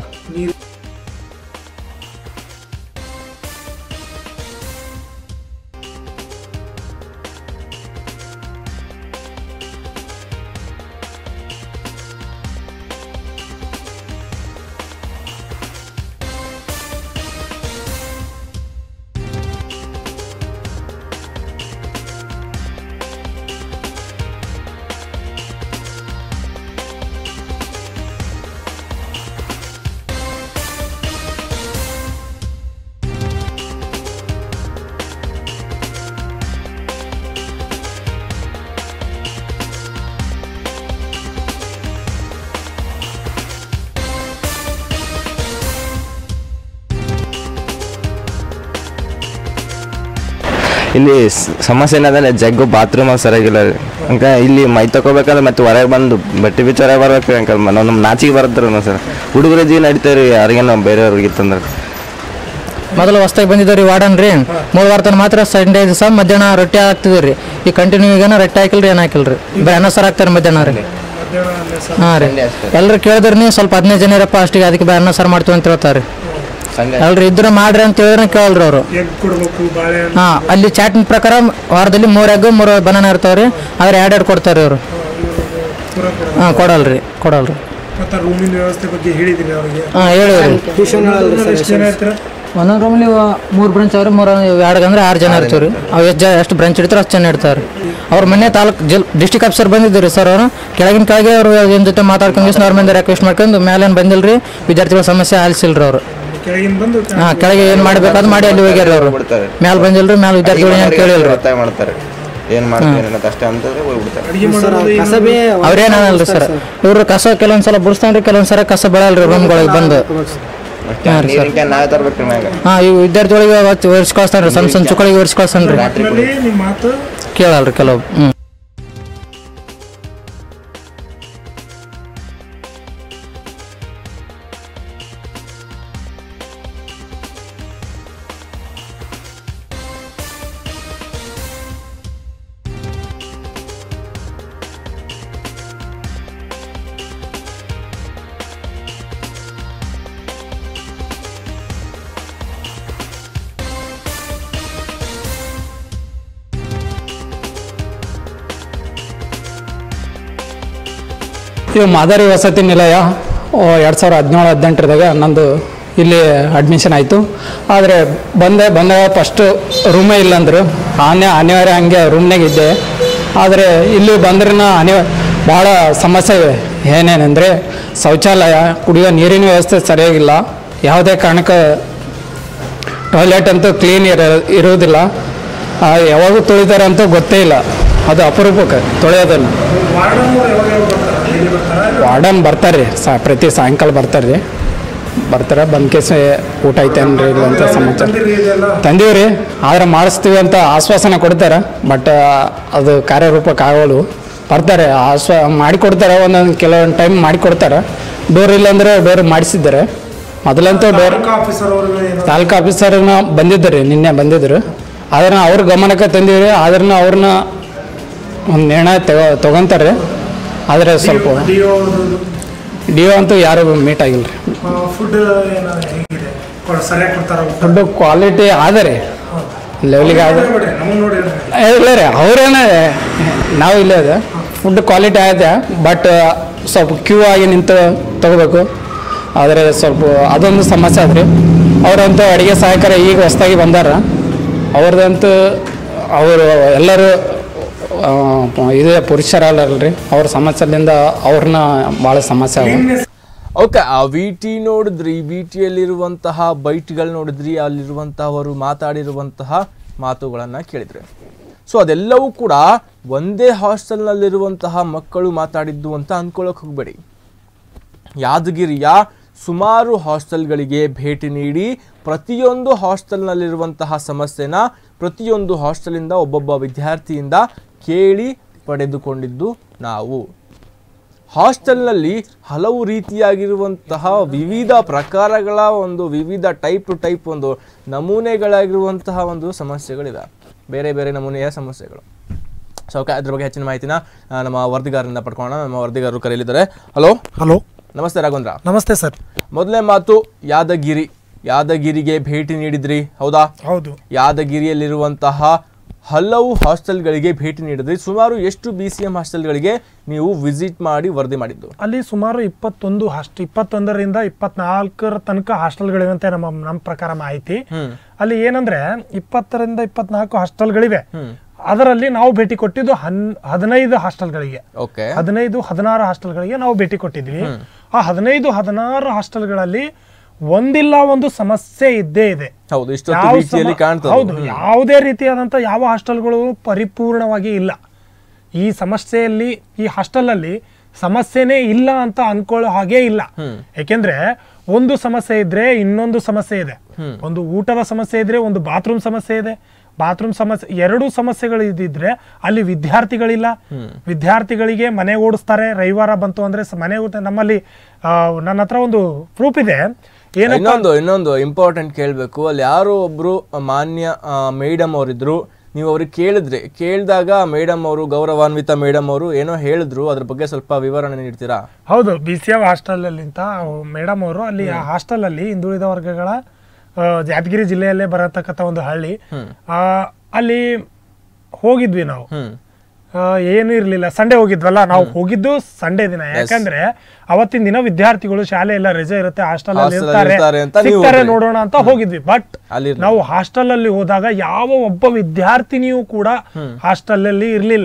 ಇಲ್ಲಿ ಸಮಸ್ಯೆ ಏನಂದರೆ ಜಗ್ಗು ಬಾತ್ರೂಮ್ ಸರಿಯಾಗಿಲ್ಲ ರೀ ಅಂಕ ಇಲ್ಲಿ ಮೈ ತಗೋಬೇಕಂದ್ರೆ ಮತ್ತೆ ಹೊರಗೆ ಬಂದು ಬಟ್ಟೆ ಬಿಚ್ಚ ಹೊರಗೆ ಬರ್ಬೇಕು ಅಂಕಲ್ ನಮ್ಮ ನಾಚಿಗೆ ಬರುತ್ತೆ ಸರ್ ಹುಡುಗರ ಜೀವ ನಡೀತಾರೆ ರೀ ಯಾರಿಗೇನೋ ಬೇರೆಯವ್ರಿಗೆ ಇತ್ತಂದ್ರೆ ಮೊದಲು ಹೊಸ್ದಾಗಿ ಬಂದಿದ್ದೀವಿ ರೀ ವಾರ್ಡನ್ ರೀ 3 ವಾರ ತನಕ ಮಾತ್ರ ಸಂಡೇ ದಿವಸ ಮಧ್ಯಾಹ್ನ ರೊಟ್ಟಿ ಹಾಕ್ತಿದ್ವಿ ರೀ ಈ ಕಂಟಿನ್ಯೂ ಈಗೇನ ರೊಟ್ಟಿ ಹಾಕಿಲ್ರಿ ಏನು ಹಾಕಿಲ್ರಿ ಬರೀ ಅನ್ನ ಸಾರು ಹಾಕ್ತಾರೆ ಮಧ್ಯಾಹ್ನ ರೀ ಹಾಂ ರೀ ಎಲ್ಲರೂ ಕೇಳಿದ್ರಿ ನೀವು ಸ್ವಲ್ಪ 15 ಜನ ಇರಪ್ಪ ಅಷ್ಟಿಗೆ ಅದಕ್ಕೆ ಬರೀ ಅನ್ನ ಸಾರು ಮಾಡ್ತೀವಿ ಅಂತ ಹೇಳ್ತಾರೆ ಅಲ್ರಿ ಇದ್ರೆ ಮಾಡ್ರಿ ಅಂತ ಹೇಳಿದ್ರೆ ಕೇಳಲ್ರಿ ಅವರು ಹಾಂ ಅಲ್ಲಿ ಚಾಟಿನ ಪ್ರಕಾರ ವಾರದಲ್ಲಿ 3 ಎಗ್ 3 ಬನಾನ ಇರ್ತಾವ್ರಿ ಆದ್ರೆ 2 ಕೊಡ್ತಾರೆ ಅವರು ಹಾಂ ಕೊಡಲ್ರಿ ಹಾಂ ಹೇಳಿವ್ರಿ ಒಂದೊಂದು ರೂಮಲ್ಲಿ 3 ಬ್ರಾಂಚ್ ಅವ್ರಿ 3 2 ಅಂದ್ರೆ 6 ಜನ ಇರ್ತೀವಿ ರೀ ಅವು ಎಷ್ಟು ಬ್ರಾಂಚ್ ಇಡ್ತಾರೆ ಅಷ್ಟು ಜನ ಇರ್ತಾರೆ ಅವ್ರ ಮೊನ್ನೆ ತಾಲೂಕು ಡಿಸ್ಟ್ರಿಕ್ಟ್ ಆಫೀಸರ್ ಬಂದಿದ್ದೀರಿ ರೀ ಸರ್ ಅವರು ಕೆಳಗೆ ಅವರು ಏನ್ ಜೊತೆ ಮಾತಾಡ್ಕೊಂಡು ಅವ್ರ ಮೇಲೆ ರಿಕ್ವೆಸ್ಟ್ ಮಾಡ್ಕೊಂಡು ಮೇಲೇನು ಬಂದಿಲ್ರಿ ವಿದ್ಯಾರ್ಥಿಗಳ ಸಮಸ್ಯೆ ಆಲಿಸಿಲ್ರಿ ಅವರು ಹಾಂ ಕೆಳಗೆ ಏನು ಮಾಡ್ಬೇಕಾದ್ ಮಾಡಿ ಅಲ್ಲಿ ಹೋಗ್ಯಾರ ಅವರು ಮೇಲೆ ಬಂದಿಲ್ರಿ ಮೇಲೆ ವಿದ್ಯಾರ್ಥಿಗಳು ಏನು ಕೇಳಿಲ್ರಿ ಅವ್ರೇನಲ್ರಿ ಸರ್ ಇವ್ರು ಕಸ ಕೆಲವೊಂದ್ಸಲ ಬಿಡಿಸ್ತಾನ್ರಿ ಕೆಲವೊಂದ್ಸಲ ಕಸ ಬೆಳಲ್ರಿ ರೂಮ್ಗಳಿಗೆ ಬಂದು ಹಾಂ ಈ ವಿದ್ಯಾರ್ಥಿಗಳಿಗೆ ಒರ್ಸ್ಕೊಳ್ತಾನ್ರಿ ಸಣ್ಣ ಚುಕ್ಕಳಿಗೆ ಒರ್ಸ್ಕೊಳ್ತಾನ್ರಿ ಕೇಳಲ್ರಿ ಕೆಲವು ಇದು ಮಾದರಿ ವಸತಿ ನಿಲಯ 2017-18 ನಂದು ಇಲ್ಲಿ ಅಡ್ಮಿಷನ್ ಆಯಿತು. ಆದರೆ ಬಂದಾಗ ಫಸ್ಟು ರೂಮೇ ಇಲ್ಲಂದ್ರು ಅನಿವಾರ್ಯ ಹಂಗೆ ರೂಮ್ನಾಗ ಇದ್ದೆ. ಆದರೆ ಇಲ್ಲಿ ಬಂದ್ರೆ ಭಾಳ ಸಮಸ್ಯೆ ಇವೆ. ಏನೇನೆಂದರೆ ಶೌಚಾಲಯ, ಕುಡಿಯೋ ನೀರಿನ ವ್ಯವಸ್ಥೆ ಸರಿಯಾಗಿಲ್ಲ. ಯಾವುದೇ ಕಾರಣಕ್ಕೆ ಟಾಯ್ಲೆಟ್ ಅಂತೂ ಕ್ಲೀನ್ ಇರೋದಿಲ್ಲ. ಯಾವಾಗ ತೊಳಿತಾರೆ ಅಂತ ಗೊತ್ತೇ ಇಲ್ಲ. ಅದು ಅಪರೂಪಕ್ಕೆ ತೊಳೆಯೋದನ್ನು. ವಾರ್ಡನ್ ಬರ್ತಾರೆ ಪ್ರತಿ ಸಾಯಂಕಾಲ ಬರ್ತಾರೆ ಬಂದ ಕೇಸ ಊಟ ಐತೇನ್ರಿ ಇಲ್ಲ ಅಂತ ಸಮಾಚಾರ ತಂದೀವ್ರಿ. ಆದ್ರೆ ಮಾಡಿಸ್ತೀವಿ ಅಂತ ಆಶ್ವಾಸನೆ ಕೊಡ್ತಾರೆ. ಬಟ್ ಅದು ಕಾರ್ಯರೂಪಕ್ಕೆ ಆಗೋಳು. ಬರ್ತಾರೆ ಮಾಡಿಕೊಡ್ತಾರೆ, ಒಂದೊಂದು ಕೆಲವೊಂದು ಟೈಮ್ ಮಾಡಿಕೊಡ್ತಾರೆ. ಡೋರ್ ಇಲ್ಲಾಂದರೆ ಡೋರ್ ಮಾಡಿಸಿದ್ದಾರೆ. ಮೊದಲಂತೂ ಡೋರ್ ತಾಲೂಕು ಆಫೀಸರ್ನ ಬಂದಿದ್ದಾರೆ, ನಿನ್ನೆ ಬಂದಿದ್ದರು. ಅದನ್ನು ಅವ್ರ ಗಮನಕ್ಕೆ ತಂದೀವಿ. ಆದ್ರೂ ಅವ್ರನ್ನ ಒಂದು ನಿರ್ಣಯ ತಗೊಂತಾರೆ. ಆದರೆ ಸ್ವಲ್ಪ ಡಿ ಒ ಅಂತೂ ಯಾರು ಮೀಟ್ ಆಗಿಲ್ಲ ರೀ. ಫುಡ್ ಕ್ವಾಲಿಟಿ ಆದರೆ ಲೆವೆಲಿಗೆ ಇಲ್ಲ ರೀ. ಅವರೇನೇ ನಾವು ಇಲ್ಲೇ ಇದೆ. ಫುಡ್ ಕ್ವಾಲಿಟಿ ಆಗಿದೆ. ಬಟ್ ಸ್ವಲ್ಪ ಕ್ಯೂ ಆಗಿ ನಿಂತು ತಗೋಬೇಕು. ಆದರೆ ಸ್ವಲ್ಪ ಅದೊಂದು ಸಮಸ್ಯೆ ಆದ್ರಿ. ಅವರಂತೂ ಅಡುಗೆ ಸಹಾಯಕರ ಈಗ ಹೊಸದಾಗಿ ಬಂದಾರ. ಅವ್ರದ್ದಂತೂ ಅವರು ಎಲ್ಲರೂ ಇದೇ ಪುರುಷರಲ್ಲರಿ. ಅವ್ರ ಸಮಸ್ಯೆಯಿಂದ ಅವ್ರನ್ನ ಭಾಳ ಸಮಸ್ಯೆ ಆಗ. ಓಕೆ, ಆ ವಿ ಟಿ ನೋಡಿದ್ರಿ, ವಿ ಟಿಯಲ್ಲಿರುವಂತಹ ಬೈಟ್ಗಳು ನೋಡಿದ್ರಿ, ಅಲ್ಲಿರುವಂತಹವರು ಮಾತಾಡಿರುವಂತಹ ಮಾತುಗಳನ್ನು ಕೇಳಿದ್ರಿ. ಸೊ ಅದೆಲ್ಲವೂ ಕೂಡ ಒಂದೇ ಹಾಸ್ಟೆಲ್ನಲ್ಲಿರುವಂತಹ ಮಕ್ಕಳು ಮಾತಾಡಿದ್ದು ಅಂತ ಅಂದ್ಕೊಳ್ಳೋಕೆ ಹೋಗಬೇಡಿ. ಯಾದಗಿರಿಯ ಸುಮಾರು ಹಾಸ್ಟೆಲ್ಗಳಿಗೆ ಭೇಟಿ ನೀಡಿ ಪ್ರತಿಯೊಂದು ಹಾಸ್ಟೆಲ್ನಲ್ಲಿರುವಂತಹ ಸಮಸ್ಯೆನ ಪ್ರತಿಯೊಂದು ಹಾಸ್ಟೆಲಿಂದ ಒಬ್ಬೊಬ್ಬ ವಿದ್ಯಾರ್ಥಿಯಿಂದ ಕೇಳಿ ಪಡೆದುಕೊಂಡಿದ್ದು ನಾವು. ಹಾಸ್ಟೆಲ್ನಲ್ಲಿ ಹಲವು ರೀತಿಯಾಗಿರುವಂತಹ ವಿವಿಧ ಪ್ರಕಾರಗಳ ಒಂದು ವಿವಿಧ ಟೈಪ್ ಒಂದು ನಮೂನೆಗಳಾಗಿರುವಂತಹ ಒಂದು ಸಮಸ್ಯೆಗಳಿವೆ, ಬೇರೆ ಬೇರೆ ನಮೂನೆಯ ಸಮಸ್ಯೆಗಳು. ಸೊ ಓಕೆ, ಅದ್ರ ಬಗ್ಗೆ ಹೆಚ್ಚಿನ ಮಾಹಿತಿನ ನಮ್ಮ ವರದಿಗಾರರಿಂದ ಪಡ್ಕೊಳ್ಳೋಣ. ನಮ್ಮ ವರದಿಗಾರರು ಕರೆಯಲಿದ್ದಾರೆ. ಹಲೋ, ನಮಸ್ತೆ ರಾಘವೇಂದ್ರ. ನಮಸ್ತೆ ಸರ್. ಮೊದಲನೇ ಮಾತು, ಯಾದಗಿರಿಗೆ ಭೇಟಿ ನೀಡಿದ್ರಿ, ಹೌದಾ? ಹೌದು. ಯಾದಗಿರಿಯಲ್ಲಿರುವಂತಹ ಹಲವು ಹಾಸ್ಟೆಲ್ಗಳಿಗೆ ಭೇಟಿ ನೀಡಿದ್ರಿ. ಸುಮಾರು ಎಷ್ಟು BCM ಹಾಸ್ಟೆಲ್ಗಳಿಗೆ ನೀವು ವಿಸಿಟ್ ಮಾಡಿ ವರದಿ ಮಾಡಿದ್ದು? ಅಲ್ಲಿ ಸುಮಾರು 21ರಿಂದ 24 ತನಕ ಹಾಸ್ಟೆಲ್ಗಳಿವೆ ಅಂತ ನಮ್ಮ ಪ್ರಕಾರ ಮಾಹಿತಿ. ಅಲ್ಲಿ ಏನಂದ್ರೆ 20ರಿಂದ 24 ಹಾಸ್ಟೆಲ್ಗಳಿವೆ. ಅದರಲ್ಲಿ ನಾವು ಭೇಟಿ ಕೊಟ್ಟಿದ್ದು 15 ಹಾಸ್ಟೆಲ್ಗಳಿಗೆ, 15-16 ಹಾಸ್ಟೆಲ್ಗಳಿಗೆ ನಾವು ಭೇಟಿ ಕೊಟ್ಟಿದ್ವಿ. ಆ 15-16 ಹಾಸ್ಟೆಲ್ಗಳಲ್ಲಿ ಒಂದಿಲ್ಲ ಒಂದು ಸಮಸ್ಯೆ ಇದ್ದೇ ಇದೆ. ಹೌದು, ಯಾವುದೇ ರೀತಿಯಾದಂತ ಯಾವ ಹಾಸ್ಟೆಲ್ಗಳು ಪರಿಪೂರ್ಣವಾಗಿ ಇಲ್ಲ. ಈ ಸಮಸ್ಯೆಯಲ್ಲಿ ಈ ಹಾಸ್ಟೆಲ್ ಅಲ್ಲಿ ಸಮಸ್ಯೆನೇ ಇಲ್ಲ ಅಂತ ಅನ್ಕೊಳ್ಳೋ ಹಾಗೆ ಇಲ್ಲ. ಯಾಕೆಂದ್ರೆ ಒಂದು ಸಮಸ್ಯೆ ಇದ್ರೆ ಇನ್ನೊಂದು ಸಮಸ್ಯೆ ಇದೆ. ಒಂದು ಊಟದ ಸಮಸ್ಯೆ ಇದ್ರೆ ಒಂದು ಬಾತ್ರೂಮ್ ಸಮಸ್ಯೆ ಇದೆ, ಬಾತ್ರೂಮ್ ಸಮಸ್ಯೆ, ಎರಡೂ ಸಮಸ್ಯೆಗಳು ಇದ್ದಿದ್ರೆ ಅಲ್ಲಿ ವಿದ್ಯಾರ್ಥಿಗಳಿಲ್ಲ. ವಿದ್ಯಾರ್ಥಿಗಳಿಗೆ ಮನೆ ಓಡಿಸ್ತಾರೆ. ರವಿವಾರ ಬಂತು ಅಂದ್ರೆ ಮನೆ ನಮ್ಮಲ್ಲಿ ನನ್ನ ಹತ್ರ ಒಂದು ಪ್ರೂಫ್ ಇದೆ. ಇನ್ನೊಂದು ಇಂಪಾರ್ಟೆಂಟ್ ಕೇಳಬೇಕು. ಅಲ್ಲಿ ಯಾರೋ ಒಬ್ರು ಮಾನ್ಯ ಮೇಡಮ್ ಅವರಿದ್ರು, ನೀವು ಅವ್ರಿಗೆ ಕೇಳಿದಾಗ ಮೇಡಮ್ ಅವರು, ಗೌರವಾನ್ವಿತ ಮೇಡಮ್ ಅವರು ಏನೋ ಹೇಳಿದ್ರು, ಅದ್ರ ಬಗ್ಗೆ ಸ್ವಲ್ಪ ವಿವರಣೆ ನೀಡ್ತೀರಾ? ಹೌದು, BCM ಹಾಸ್ಟೆಲ್ ಅಲ್ಲಿಂತ ಮೇಡಮ್ ಅವರು ಅಲ್ಲಿ ಆ ಹಾಸ್ಟೆಲ್ ಅಲ್ಲಿ ಹಿಂದುಳಿದ ವರ್ಗಗಳ ಯಾದಗಿರಿ ಜಿಲ್ಲೆಯಲ್ಲೇ ಬರತಕ್ಕಂಥ ಒಂದು ಹಳ್ಳಿ, ಅಲ್ಲಿ ಹೋಗಿದ್ವಿ ನಾವು. ಏನು ಇರ್ಲಿಲ್ಲ, ಸಂಡೇ ಹೋಗಿದ್ವಲ್ಲ ನಾವು. ಹೋಗಿದ್ದು ಸಂಡೇ ದಿನ, ಯಾಕಂದ್ರೆ ಅವತ್ತಿನ ದಿನ ವಿದ್ಯಾರ್ಥಿಗಳು ಶಾಲೆ ಎಲ್ಲ ರಜೆ ಇರುತ್ತೆ, ಹಾಸ್ಟೆಲ್ ಅಲ್ಲಿ ಸಿಗ್ತಾರೆ ನೋಡೋಣ ಅಂತ ಹೋಗಿದ್ವಿ. ಬಟ್ ನಾವು ಹಾಸ್ಟೆಲ್ ಅಲ್ಲಿ ಹೋದಾಗ ಯಾವ ಒಬ್ಬ ವಿದ್ಯಾರ್ಥಿನಿಯೂ ಕೂಡ ಹಾಸ್ಟೆಲ್ ಅಲ್ಲಿ ಇರ್ಲಿಲ್ಲ.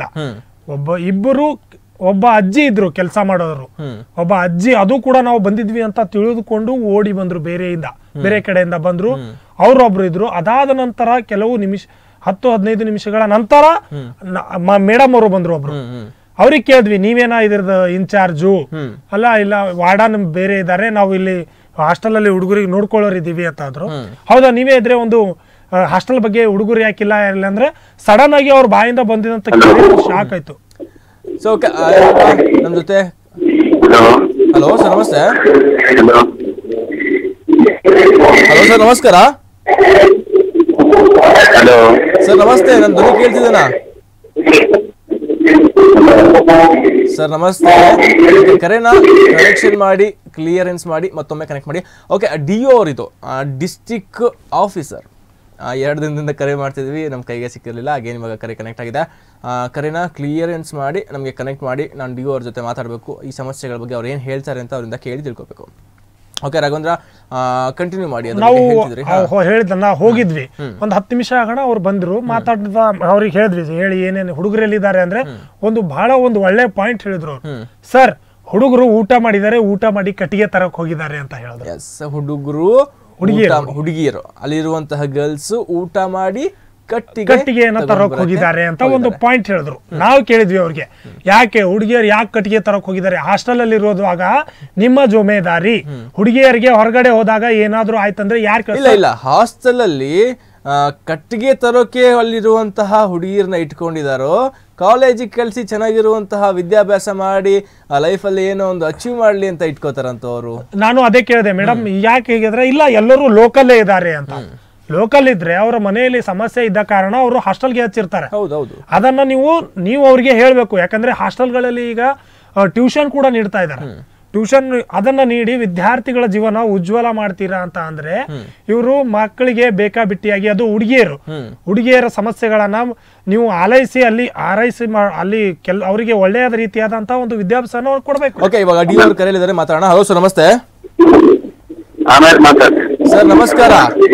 ಒಬ್ಬ ಅಜ್ಜಿ ಇದ್ರು ಕೆಲಸ ಮಾಡೋರು, ಒಬ್ಬ ಅಜ್ಜಿ, ಅದು ಕೂಡ ನಾವು ಬಂದಿದ್ವಿ ಅಂತ ತಿಳಿದುಕೊಂಡು ಓಡಿ ಬಂದ್ರು, ಬೇರೆ ಕಡೆಯಿಂದ ಬಂದ್ರು. ಅವ್ರೊಬ್ರು ಇದ್ರು. ಅದಾದ ನಂತರ ಕೆಲವು 10-15 ನಿಮಿಷಗಳ ನಂತರ ಮೇಡಮ್ ಅವರು ಬಂದ್ರು. ಒಬ್ರು ಅವ್ರಿಗೆ ಕೇಳಿದ್ವಿ, ನೀವೇನಾ ಇದ್ರದ್ದು ಇನ್ಚಾರ್ಜು? ಅಲ್ಲ, ಇಲ್ಲ ವಾರ್ಡನ್ ಬೇರೆ ಇದ್ದಾರೆ, ನಾವು ಇಲ್ಲಿ ಹಾಸ್ಟೆಲ್ ಅಲ್ಲಿ ಹುಡುಗರಿಗೆ ನೋಡ್ಕೊಳ್ಳೋರು ಇದೀವಿ ಅಂತ ಆದ್ರು. ಹೌದಾ, ನೀವೇ ಇದ್ರೆ ಒಂದು ಹಾಸ್ಟೆಲ್ ಬಗ್ಗೆ ಹುಡುಗರು ಯಾಕಿಲ್ಲ ಇಲ್ಲ ಅಂದ್ರೆ ಸಡನ್ ಆಗಿ ಅವ್ರ ಬಾಯಿಂದ ಬಂದಿದಂತ ಶಾಕ್ ಆಯ್ತು. ಸೊ ನಮ್ಮ ಜೊತೆ ಹಲೋ ಸರ್, ನಮಸ್ತೆ. ಹಲೋ ಸರ್, ನಮಸ್ಕಾರ. ಸರ್ ನಮಸ್ತೆ, ನನ್ನ ಧ್ವನಿ ಕೇಳ್ತಿದ್ದೇನಾ? ಸರ್ ನಮಸ್ತೆ. ಕರೆನ ಕನೆಕ್ಷನ್ ಮಾಡಿ, ಕ್ಲಿಯರೆನ್ಸ್ ಮಾಡಿ, ಮತ್ತೊಮ್ಮೆ ಕನೆಕ್ಟ್ ಮಾಡಿ. ಓಕೆ, DO ಅವರಿದು ಡಿಸ್ಟ್ರಿಕ್ಟ್ ಆಫೀಸರ್. 2 ದಿನದಿಂದ ಕರೆ ಮಾಡ್ತಿದ್ವಿ, ನಮ್ಮ ಕೈಗೆ ಸಿಕ್ಕಿರಲಿಲ್ಲ. ಹಾಗೇನು ಇವಾಗ ಕರೆ ಕನೆಕ್ಟ್ ಆಗಿದೆ. ಕರೆನ ಕ್ಲಿಯರೆನ್ಸ್ ಮಾಡಿ ನಮಗೆ ಕನೆಕ್ಟ್ ಮಾಡಿ, ನಾನು DO ಅವ್ರ ಜೊತೆ ಮಾತಾಡಬೇಕು. ಈ ಸಮಸ್ಯೆಗಳ ಬಗ್ಗೆ ಅವ್ರು ಏನು ಹೇಳ್ತಾರೆ ಅಂತ ಅವರಿಂದ ಕೇಳಿ ತಿಳ್ಕೊಬೇಕು. ಓಕೆ ರಾಘವೇಂದ್ರ, ಕಂಟಿನ್ಯೂ ಮಾಡಿ. ನಾವು ಹೇಳಿದ್ನ ಹೋಗಿದ್ವಿ, ಒಂದು 10 ನಿಮಿಷ ಆಗೋಣ ಅವ್ರು ಬಂದ್ರು. ಮಾತಾಡಿದ ಅವ್ರಿಗೆ ಹೇಳಿದ್ವಿ, ಹೇಳಿ ಏನೇನು ಹುಡುಗರೆಲ್ಲಿದ್ದಾರೆ ಅಂದ್ರೆ ಬಹಳ ಒಂದು ಒಳ್ಳೆ ಪಾಯಿಂಟ್ ಹೇಳಿದ್ರು ಅವ್ರು. ಸರ್, ಹುಡುಗರು ಊಟ ಮಾಡಿದ್ದಾರೆ, ಊಟ ಮಾಡಿ ಕಟ್ಟಿಗೆ ತರಕ್ ಹೋಗಿದ್ದಾರೆ ಅಂತ ಹೇಳಿದ್ರು. ಎಸ್, ಹುಡುಗಿಯರು ಅಲ್ಲಿರುವಂತಹ ಗರ್ಲ್ಸ್ ಊಟ ಮಾಡಿ ಕಟ್ಟಿಗೆಯನ್ನ ತರಕ್ ಹೋಗಿದ್ದಾರೆ ಅಂತ ಒಂದು ಪಾಯಿಂಟ್ ಹೇಳಿದ್ರು. ನಾವು ಕೇಳಿದ್ವಿ ಅವ್ರಿಗೆ, ಯಾಕೆ ಹುಡುಗಿಯರು ಯಾಕೆ ಕಟ್ಟಿಗೆ ತರಕ್ ಹೋಗಿದ್ದಾರೆ? ಹಾಸ್ಟೆಲ್ ಅಲ್ಲಿ ಇರೋದಾಗ ನಿಮ್ಮ ಜವಾಬ್ದಾರಿ, ಹುಡುಗಿಯರಿಗೆ ಹೊರಗಡೆ ಹೋದಾಗ ಏನಾದ್ರು ಆಯ್ತಂದ್ರೆ ಯಾರು? ಇಲ್ಲ, ಹಾಸ್ಟೆಲ್ ಅಲ್ಲಿ ಕಟ್ಟಿಗೆ ತರೋಕೆ ಅಲ್ಲಿರುವಂತಹ ಹುಡುಗಿಯರನ್ನ ಇಟ್ಕೊಂಡಿದಾರೋ, ಕಾಲೇಜಿಗೆ ಕಳಿಸಿ ಚೆನ್ನಾಗಿರುವಂತಹ ವಿದ್ಯಾಭ್ಯಾಸ ಮಾಡಿ ಲೈಫಲ್ಲಿ ಏನೋ ಒಂದು ಅಚೀವ್ ಮಾಡ್ಲಿ ಅಂತ ಇಟ್ಕೋತಾರಂತ ಅವರು. ನಾನು ಅದೇ ಕೇಳಿದೆ, ಮೇಡಮ್ ಯಾಕೆ ಹೇಗಿದ್ರೆ, ಇಲ್ಲ ಎಲ್ಲರೂ ಲೋಕಲ್ಲೇ ಇದ್ದಾರೆ ಅಂತ. ಲೋಕಲ್ ಇದ್ರೆ ಅವರ ಮನೆಯಲ್ಲಿ ಸಮಸ್ಯೆ ಇದ್ದ ಕಾರಣ ಅವರು ಹಾಸ್ಟೆಲ್ಗೆ ಹಚ್ಚಿರ್ತಾರೆ. ಹೌದೌದು, ಅದನ್ನ ನೀವು ಅವ್ರಿಗೆ ಹೇಳ್ಬೇಕು. ಯಾಕಂದ್ರೆ ಹಾಸ್ಟೆಲ್ಗಳಲ್ಲಿ ಈಗ ಟ್ಯೂಷನ್ ಕೂಡ ನೀಡ್ತಾ ಇದ್ದಾರೆ. ಟ್ಯೂಷನ್ ಅದನ್ನ ನೀಡಿ ವಿದ್ಯಾರ್ಥಿಗಳ ಜೀವನ ಉಜ್ವಲ ಮಾಡ್ತೀರಾ ಅಂತ ಅಂದ್ರೆ ಇವರು ಮಕ್ಕಳಿಗೆ ಬೇಕಾಬಿಟ್ಟಿಯಾಗಿ, ಅದು ಹುಡುಗಿಯರ ಸಮಸ್ಯೆಗಳನ್ನ ನೀವು ಆರೈಸಿ ಅಲ್ಲಿ ಅವರಿಗೆ ಒಳ್ಳೆಯದ ರೀತಿಯಾದಂತ ಒಂದು ವಿದ್ಯಾಭ್ಯಾಸ ಕೊಡ್ಬೇಕು. ಓಕೆ, ಇವಾಗ DO ಅವರು ಕರೆಯಲಿದ್ದಾರೆ, ಮಾತಾಡೋಣ. ಹಲೋ ಸರ್, ನಮಸ್ತೆ. ಸರ್ ನಮಸ್ಕಾರ.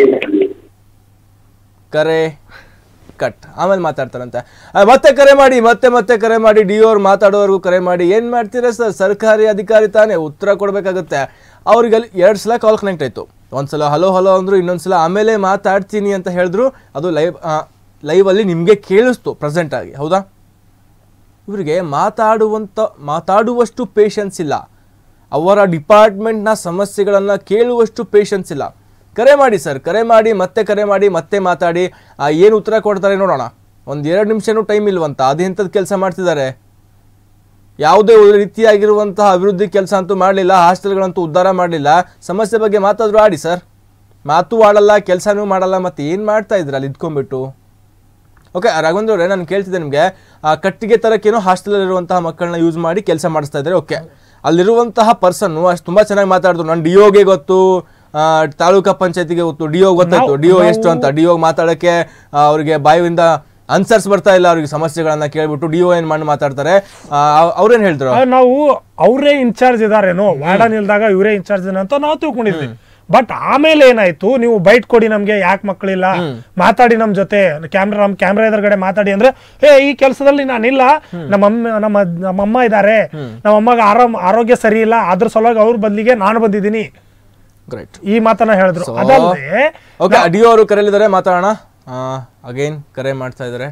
ಕರೆ ಕಟ್, ಆಮೇಲೆ ಮಾತಾಡ್ತಾರಂತೆ. ಮತ್ತೆ ಕರೆ ಮಾಡಿ, ಮತ್ತೆ ಕರೆ ಮಾಡಿ. DO ಅವ್ರು ಮಾತಾಡೋವರೆಗೂ ಕರೆ ಮಾಡಿ. ಏನ್ ಮಾಡ್ತೀರಾ ಸರ್, ಸರ್ಕಾರಿ ಅಧಿಕಾರಿ ತಾನೇ, ಉತ್ತರ ಕೊಡ್ಬೇಕಾಗತ್ತೆ. ಅವ್ರಿಗೆ ಅಲ್ಲಿ 2 ಸಲ ಕಾಲ್ ಕನೆಕ್ಟ್ ಆಯ್ತು. ಒಂದ್ಸಲ ಹಲೋ ಅಂದ್ರು, ಇನ್ನೊಂದ್ಸಲ ಆಮೇಲೆ ಮಾತಾಡ್ತೀನಿ ಅಂತ ಹೇಳಿದ್ರು. ಅದು ಲೈವ್ ಅಲ್ಲಿ ನಿಮ್ಗೆ ಕೇಳಿಸ್ತು ಪ್ರೆಸೆಂಟ್ ಆಗಿ, ಹೌದಾ? ಇವರಿಗೆ ಮಾತಾಡುವಷ್ಟು ಪೇಷನ್ಸ್ ಇಲ್ಲ, ಅವರ ಡಿಪಾರ್ಟ್ಮೆಂಟ್ನ ಸಮಸ್ಯೆಗಳನ್ನ ಕೇಳುವಷ್ಟು ಪೇಷನ್ಸ್ ಇಲ್ಲ. ಕರೆ ಮಾಡಿ ಸರ್, ಕರೆ ಮಾಡಿ, ಮತ್ತೆ ಮಾತಾಡಿ. ಏನು ಉತ್ತರ ಕೊಡ್ತಾರೆ ನೋಡೋಣ. 1-2 ನಿಮಿಷನೂ ಟೈಮ್ ಇಲ್ವಂತ, ಅದೆಂಥದ್ದು ಕೆಲಸ ಮಾಡ್ತಿದ್ದಾರೆ? ಯಾವುದೇ ರೀತಿಯಾಗಿರುವಂತಹ ಅಭಿವೃದ್ಧಿ ಕೆಲಸ ಅಂತೂ ಮಾಡಲಿಲ್ಲ, ಹಾಸ್ಟೆಲ್ಗಳಂತೂ ಉದ್ಧಾರ ಮಾಡಲಿಲ್ಲ. ಸಮಸ್ಯೆ ಬಗ್ಗೆ ಮಾತಾದ್ರು ಆಡಿ ಸರ್. ಮಾತು ಆಡಲ್ಲ, ಕೆಲಸನೂ ಮಾಡಲ್ಲ, ಮತ್ತೆ ಏನು ಮಾಡ್ತಾ ಇದ್ರ ಅಲ್ಲಿ ಇದ್ಕೊಂಡ್ಬಿಟ್ಟು? ಓಕೆ ರಾಘವೇಂದ್ರ ಅವರೇ, ನಾನು ಕೇಳ್ತಿದ್ದೆ ನಿಮಗೆ, ಕಟ್ಟಿಗೆ ತರಕ್ಕೇನೋ ಹಾಸ್ಟೆಲಲ್ಲಿರುವಂತಹ ಮಕ್ಕಳನ್ನ ಯೂಸ್ ಮಾಡಿ ಕೆಲಸ ಮಾಡಿಸ್ತಾ ಇದ್ದಾರೆ. ಓಕೆ, ಅಲ್ಲಿರುವಂತಹ ಪರ್ಸನ್ನು ಅಷ್ಟು ತುಂಬ ಚೆನ್ನಾಗಿ ಮಾತಾಡಿದ್ರು. ನಾನು DOಗೆ ಗೊತ್ತು, ತಾಲೂಕಾ ಪಂಚಾಯತಿಗೆ ಗೊತ್ತು, DO ಗೊತ್ತಾಯ್ತು. DO ಎಷ್ಟು ಅಂತ DO ಮಾತಾಡೋಕ್ಕೆ ಅವ್ರಿಗೆ ಬಾಯಿಂದ ಆನ್ಸರ್ಸ್ ಬರ್ತಾ ಇಲ್ಲ. ಅವ್ರಿಗೆ ಸಮಸ್ಯೆಗಳನ್ನ ಕೇಳ್ಬಿಟ್ಟು DO ಏನ್ ಮಾಡಿ ಮಾತಾಡ್ತಾರೆ. ಅವ್ರೇನ್ ಹೇಳ್ತಾರೆ? ನಾವು ಅವರೇ ಇನ್ಚಾರ್ಜ್ ಇದಾರೇನೋ, ವಾರ್ಡನ್ ಇಲ್ದಾಗ ಇವರೇ ಇನ್ಚಾರ್ಜ್ ಅಂತ ನಾವು ತಿಳ್ಕೊಂಡಿದ್ವಿ. ಬಟ್ ಆಮೇಲೆ ಏನಾಯ್ತು, ನೀವು ಬೈಟ್ ಕೊಡಿ ನಮ್ಗೆ, ಯಾಕೆ ಮಕ್ಕಳಿಲ್ಲ, ಮಾತಾಡಿ ನಮ್ ಜೊತೆ, ಕ್ಯಾಮ್ರಾ ಎದುರುಗಡೆ ಮಾತಾಡಿ ಅಂದ್ರೆ, ಈ ಕೆಲಸದಲ್ಲಿ ನಾನಿಲ್ಲ, ನಮ್ಮಮ್ಮ ಇದಾರೆ, ನಮ್ಮಮ್ಮಗೆ ಆರೋಗ್ಯ ಸರಿ ಇಲ್ಲ, ಅದ್ರ ಸಲುವಾಗಿ ಅವ್ರ ಬದಲಿಗೆ ನಾನು ಬಂದಿದ್ದೀನಿ, ಈ ಮಾತನ್ನ ಹೇಳಿದ್ರು. ಅದಲ್ಲದೆ DO ಅವರು ಕರೆಯಲಿದ್ದಾರೆ, ಮಾತಾಡೋಣ. ಅಗೇನ್ ಕರೆ ಮಾಡ್ತಾ ಇದ್ದಾರೆ.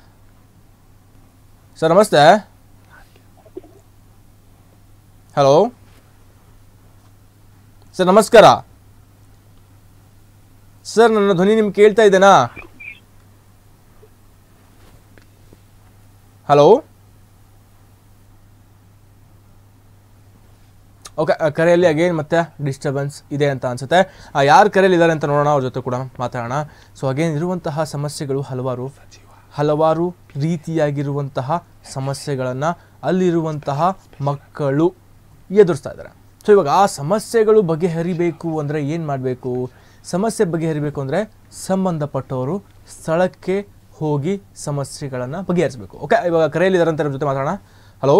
ಸರ್ ನಮಸ್ತೆ. ಹಲೋ ಸರ್, ನಮಸ್ಕಾರ ಸರ್. ನನ್ನ ಧ್ವನಿ ನಿಮ್ಗೆ ಕೇಳ್ತಾ ಇದ್ದೇನಾ? ಹಲೋ. ಓಕೆ, ಕರೆಯಲ್ಲಿ ಅಗೇನ್ ಮತ್ತೆ ಡಿಸ್ಟರ್ಬೆನ್ಸ್ ಇದೆ ಅಂತ ಅನ್ಸುತ್ತೆ. ಯಾರು ಕರೆಯಲ್ಲಿ ಇದ್ದಾರೆ ಅಂತ ನೋಡೋಣ, ಅವ್ರ ಜೊತೆ ಕೂಡ ಮಾತಾಡೋಣ. ಸೊ ಅಗೇನ್ ಇರುವಂತಹ ಸಮಸ್ಯೆಗಳು ಹಲವಾರು ರೀತಿಯಾಗಿರುವಂತಹ ಸಮಸ್ಯೆಗಳನ್ನು ಅಲ್ಲಿರುವಂತಹ ಮಕ್ಕಳು ಎದುರಿಸ್ತಾ ಇದ್ದಾರೆ. ಸೊ ಇವಾಗ ಆ ಸಮಸ್ಯೆಗಳು ಬಗೆಹರಿಬೇಕು ಅಂದರೆ ಏನು ಮಾಡಬೇಕು? ಸಮಸ್ಯೆ ಬಗೆಹರಿಬೇಕು ಅಂದರೆ ಸಂಬಂಧಪಟ್ಟವರು ಸ್ಥಳಕ್ಕೆ ಹೋಗಿ ಸಮಸ್ಯೆಗಳನ್ನು ಬಗೆಹರಿಸಬೇಕು. ಓಕೆ, ಇವಾಗ ಕರೆಯಲ್ಲಿ ಇದ್ದಾರೆ ಅಂತ ನಮ್ಮ ಜೊತೆ ಮಾತಾಡೋಣ. ಹಲೋ.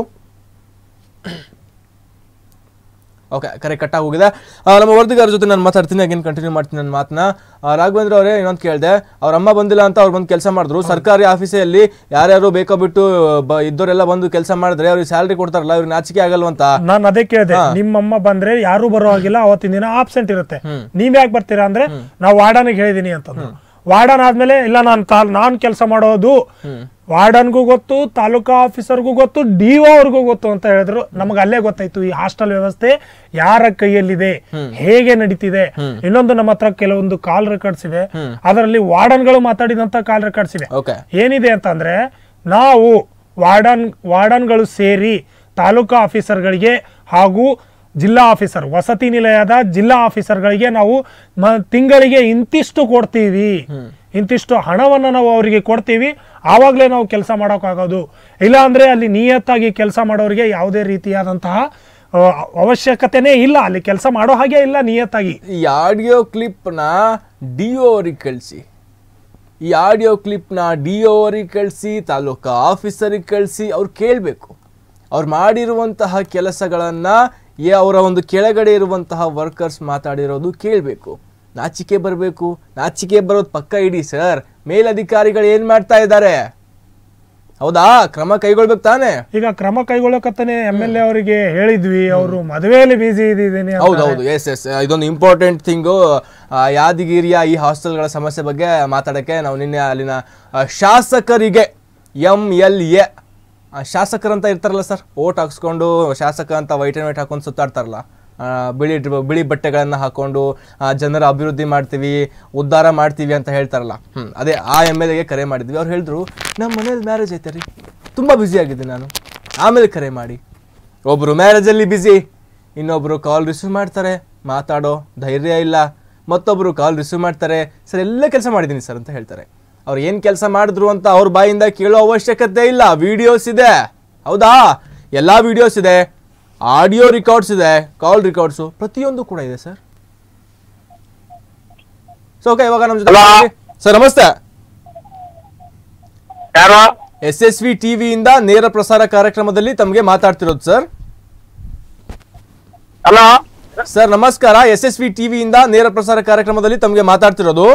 ಓಕೆ, ಕರೆ ಕಟ್ಟಾಗಿ ಹೋಗಿದೆ. ನಮ್ಮ ವರದಿಗಾರ ಜೊತೆ ನಾನು ಮಾತಾಡ್ತೀನಿ, ಅಗೇನ್ ಕಂಟಿನ್ಯೂ ಮಾಡ್ತೀನಿ ನನ್ನ ಮಾತನ್ನ. ರಾಘವೇಂದ್ರ ಅವರೇ, ಇನ್ನೊಂದು ಕೇಳಿದೆ, ಅವ್ರ ಅಮ್ಮ ಬಂದಿಲ್ಲ ಅಂತ ಅವ್ರು ಬಂದು ಕೆಲಸ ಮಾಡಿದ್ರು. ಸರ್ಕಾರಿ ಆಫೀಸಲ್ಲಿ ಯಾರ್ಯಾರು ಬೇಕೋ ಬಿಟ್ಟು ಇದ್ದವರೆಲ್ಲ ಬಂದು ಕೆಲಸ ಮಾಡಿದ್ರೆ ಅವ್ರಿಗೆ ಸ್ಯಾಲ್ರಿ ಕೊಡ್ತಾರಲ್ಲ, ಅವ್ರಿಗೆ ನಾಚಿಕೆ ಆಗಲ್ವಂತ. ನಾನು ಅದೇ ಕೇಳಿದೆ, ನಿಮ್ಮಮ್ಮ ಬಂದ್ರೆ ಯಾರು ಬರೋ ಹಾಗಿಲ್ಲ, ಅವತ್ತಿನ ದಿನ ಆಬ್ಸೆಂಟ್ ಇರುತ್ತೆ, ನೀವ್ ಯಾಕೆ ಬರ್ತೀರಾ ಅಂದ್ರೆ ನಾವು ವಾರ್ಡನ್ಗೆ ಹೇಳಿದೀನಿ ಅಂತಂದ್ರು. ವಾರ್ಡನ್ ಆದ್ಮೇಲೆ ಇಲ್ಲ ನಾನ್ ಕೆಲಸ ಮಾಡೋದು ವಾರ್ಡನ್ಗೂ ಗೊತ್ತು, ತಾಲೂಕಾ ಆಫೀಸರ್ಗೂ ಗೊತ್ತು, ಡಿಒ ಅವ್ರಿಗೂ ಗೊತ್ತು ಅಂತ ಹೇಳಿದ್ರು. ನಮ್ಗೆ ಅಲ್ಲೇ ಗೊತ್ತಾಯ್ತು ಈ ಹಾಸ್ಟೆಲ್ ವ್ಯವಸ್ಥೆ ಯಾರ ಕೈಯಲ್ಲಿದೆ, ಹೇಗೆ ನಡೀತಿದೆ. ಇನ್ನೊಂದು, ನಮ್ಮ ಹತ್ರ ಕೆಲವೊಂದು ಕಾಲ್ ರೆಕಾರ್ಡ್ಸ್ ಇವೆ, ಅದರಲ್ಲಿ ವಾರ್ಡನ್ಗಳು ಮಾತಾಡಿದಂತ ಕಾಲ್ ರೆಕಾರ್ಡ್ಸ್ ಇವೆ. ಏನಿದೆ ಅಂತಂದ್ರೆ, ನಾವು ವಾರ್ಡನ್ಗಳು ಸೇರಿ ತಾಲೂಕಾ ಆಫೀಸರ್ಗಳಿಗೆ ಹಾಗೂ ಜಿಲ್ಲಾ ಆಫೀಸರ್, ವಸತಿ ನಿಲಯದ ಜಿಲ್ಲಾ ಆಫೀಸರ್ಗಳಿಗೆ ನಾವು ತಿಂಗಳಿಗೆ ಇಂತಿಷ್ಟು ಕೊಡ್ತೀವಿ, ಇಂತಿಷ್ಟು ಹಣವನ್ನು ನಾವು ಅವರಿಗೆ ಕೊಡ್ತೀವಿ, ಆವಾಗಲೇ ನಾವು ಕೆಲಸ ಮಾಡೋಕ್ಕಾಗೋದು. ಇಲ್ಲ ಅಂದ್ರೆ ಅಲ್ಲಿ ನಿಯತ್ತಾಗಿ ಕೆಲಸ ಮಾಡೋರಿಗೆ ಯಾವುದೇ ರೀತಿಯಾದಂತಹ ಅವಶ್ಯಕತೆನೇ ಇಲ್ಲ, ಅಲ್ಲಿ ಕೆಲಸ ಮಾಡೋ ಹಾಗೆ ಇಲ್ಲ ನಿಯತ್ತಾಗಿ. ಈ ಆಡಿಯೋ ಕ್ಲಿಪ್ನ ಡಿಒ ಅವರಿಗೆ ಕಳಿಸಿ, ಈ ಆಡಿಯೋ ಕ್ಲಿಪ್ನ ಡಿಒ ಅವರಿಗೆ ಕಳಿಸಿ, ತಾಲೂಕಾ ಆಫೀಸರಿಗೆ ಕಳಿಸಿ, ಅವ್ರು ಕೇಳಬೇಕು ಅವ್ರು ಮಾಡಿರುವಂತಹ ಕೆಲಸಗಳನ್ನು ಅವರ ಒಂದು ಕೆಳಗಡೆ ಇರುವಂತಹ ವರ್ಕರ್ಸ್ ಮಾತಾಡಿರೋದು ಕೇಳಬೇಕು. ನಾಚಿಕೆ ಬರಬೇಕು. ನಾಚಿಕೆ ಬರೋದು ಪಕ್ಕ ಇಡಿ ಸರ್. ಮೇಲಧಿಕಾರಿಗಳು ಏನ್ ಮಾಡ್ತಾ ಇದ್ದಾರೆ? ಹೌದಾ, ಕ್ರಮ ಕೈಗೊಳ್ಬೇಕು ತಾನೆ. ಈಗ ಕ್ರಮ ಕೈಗೊಳ್ಳಕತ್ತಾನೆ MLA ಅವರಿಗೆ ಹೇಳಿದ್ವಿ, ಅವರು ಮದುವೆಯಲ್ಲಿ ಬಿಸಿ ಇದ್ದೀನಿ. ಹೌದೌದು, ಎಸ್ ಎಸ್, ಇದೊಂದು ಇಂಪಾರ್ಟೆಂಟ್ ಥಿಂಗು. ಯಾದಗಿರಿಯ ಈ ಹಾಸ್ಟೆಲ್ಗಳ ಸಮಸ್ಯೆ ಬಗ್ಗೆ ಮಾತಾಡಕ್ಕೆ ನಾವು ನಿನ್ನೆ ಅಲ್ಲಿನ ಶಾಸಕರಿಗೆ MLA ಶಾಸಕರಂತ ಇರ್ತಾರಲ್ಲ ಸರ್, ಓಟ್ ಹಾಕ್ಸ್ಕೊಂಡು ಶಾಸಕ ಅಂತ ವೈಟ್ ಆ್ಯಂಡ್ ವೈಟ್ ಹಾಕೊಂಡು ಸುತ್ತಾಡ್ತಾರಲ್ಲ, ಬಿಳಿ ಬಟ್ಟೆಗಳನ್ನು ಹಾಕೊಂಡು ಜನರ ಅಭಿವೃದ್ಧಿ ಮಾಡ್ತೀವಿ, ಉದ್ಧಾರ ಮಾಡ್ತೀವಿ ಅಂತ ಹೇಳ್ತಾರಲ್ಲ, ಅದೇ ಆ MLAಗೆ ಕರೆ ಮಾಡಿದ್ವಿ. ಅವ್ರು ಹೇಳಿದ್ರು, ನಮ್ಮ ಮನೇಲಿ ಮ್ಯಾರೇಜ್ ಐತೆ ರೀ, ತುಂಬ ಬ್ಯುಸಿ ಆಗಿದ್ದೆ ನಾನು, ಆಮೇಲೆ ಕರೆ ಮಾಡಿ. ಒಬ್ಬರು ಮ್ಯಾರೇಜಲ್ಲಿ ಬ್ಯುಸಿ, ಇನ್ನೊಬ್ಬರು ಕಾಲ್ ರಿಸೀವ್ ಮಾಡ್ತಾರೆ, ಮಾತಾಡೋ ಧೈರ್ಯ ಇಲ್ಲ. ಮತ್ತೊಬ್ಬರು ಕಾಲ್ ರಿಸೀವ್ ಮಾಡ್ತಾರೆ, ಸರ್ ಎಲ್ಲ ಕೆಲಸ ಮಾಡಿದ್ದೀನಿ ಸರ್ ಅಂತ ಹೇಳ್ತಾರೆ. ಅವ್ರು ಏನು ಕೆಲಸ ಮಾಡಿದ್ರು ಅಂತ ಅವ್ರ ಬಾಯಿಂದ ಕೇಳೋ ಅವಶ್ಯಕತೆ ಇಲ್ಲ. ವಿಡಿಯೋಸ್ ಇದೆ, ಹೌದಾ, ಎಲ್ಲ ವಿಡಿಯೋಸ್ ಇದೆ, ಆಡಿಯೋ ರೆಕಾರ್ಡ್ಸ್ ಇದೆ, ಕಾಲ್ ರೆಕಾರ್ಡ್ಸು ಪ್ರತಿಯೊಂದು ಕೂಡ ಇದೆ ಸರ್. ಸೊ ಓಕೆ, ಇವಾಗ ನಮ್ಮ ಜೊತೆ ಸರ್ ನಮಸ್ತೆ. SSV ಟಿವಿಯಿಂದ ನೇರ ಪ್ರಸಾರ ಕಾರ್ಯಕ್ರಮದಲ್ಲಿ ತಮಗೆ ಮಾತಾಡ್ತಿರೋದು ಸರ್. ಹಲೋ ಸರ್ ನಮಸ್ಕಾರ. SSV ಟಿವಿಯಿಂದ ನೇರ ಪ್ರಸಾರ ಕಾರ್ಯಕ್ರಮದಲ್ಲಿ ತಮಗೆ ಮಾತಾಡ್ತಿರೋದು.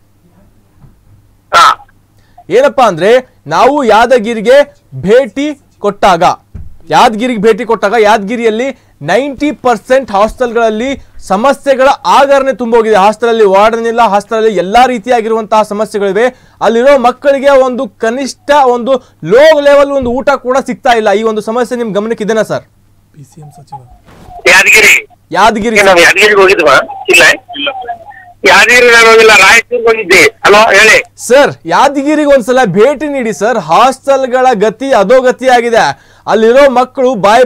ಏನಪ್ಪಾ ಅಂದ್ರೆ, ನಾವು ಯಾದಗಿರಿಗೆ ಭೇಟಿ ಕೊಟ್ಟಾಗ ಯಾದಗಿರಿಯಲ್ಲಿ 90% ಹಾಸ್ಟೆಲ್ಗಳಲ್ಲಿ ಸಮಸ್ಯೆಗಳ ಆಗಾರನೆ ತುಂಬೋಗಿದೆ. ಹಾಸ್ಟೆಲಲ್ಲಿ ವಾರ್ಡನ್ ಇಲ್ಲ, ಹಾಸ್ಟೆಲಲ್ಲಿ ಎಲ್ಲಾ ರೀತಿಯಾಗಿರುವಂತಹ ಸಮಸ್ಯೆಗಳಿವೆ. ಅಲ್ಲಿರೋ ಮಕ್ಕಳಿಗೆ ಒಂದು ಕನಿಷ್ಠ ಒಂದು ಲೋ ಲೆವೆಲ್ ಒಂದು ಊಟ ಕೂಡ ಸಿಗ್ತಾ ಇಲ್ಲ. ಈ ಒಂದು ಸಮಸ್ಯೆ ನಿಮ್ ಗಮನಕ್ಕೆ ಇದೆನಾ ಸರ್? ಯಾದಗಿರಿ ಹೋಗಿದ್ವಾ? ಇಲ್ಲ ಸರ್, ಯಾದಗಿರಿಗೆ ಒಂದ್ಸಲ ಭೇಟಿ ನೀಡಿ ಸರ್. ಹಾಸ್ಟೆಲ್ಗಳ ಗತಿ ಅಧೋಗತಿ ಆಗಿದೆ. ಅಲ್ಲಿರೋ ಮಕ್ಕಳು ಬಾಯ್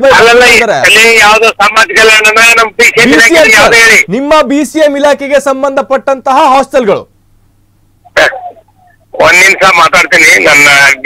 ನಿಮ್ಮ BCM ಇಲಾಖೆಗೆ ಸಂಬಂಧಪಟ್ಟಂತಹ ಹಾಸ್ಟೆಲ್ಗಳು. ಒಂದ್ ನಿಮಿಷ ಮಾತಾಡ್ತೀನಿ. ನನ್ನ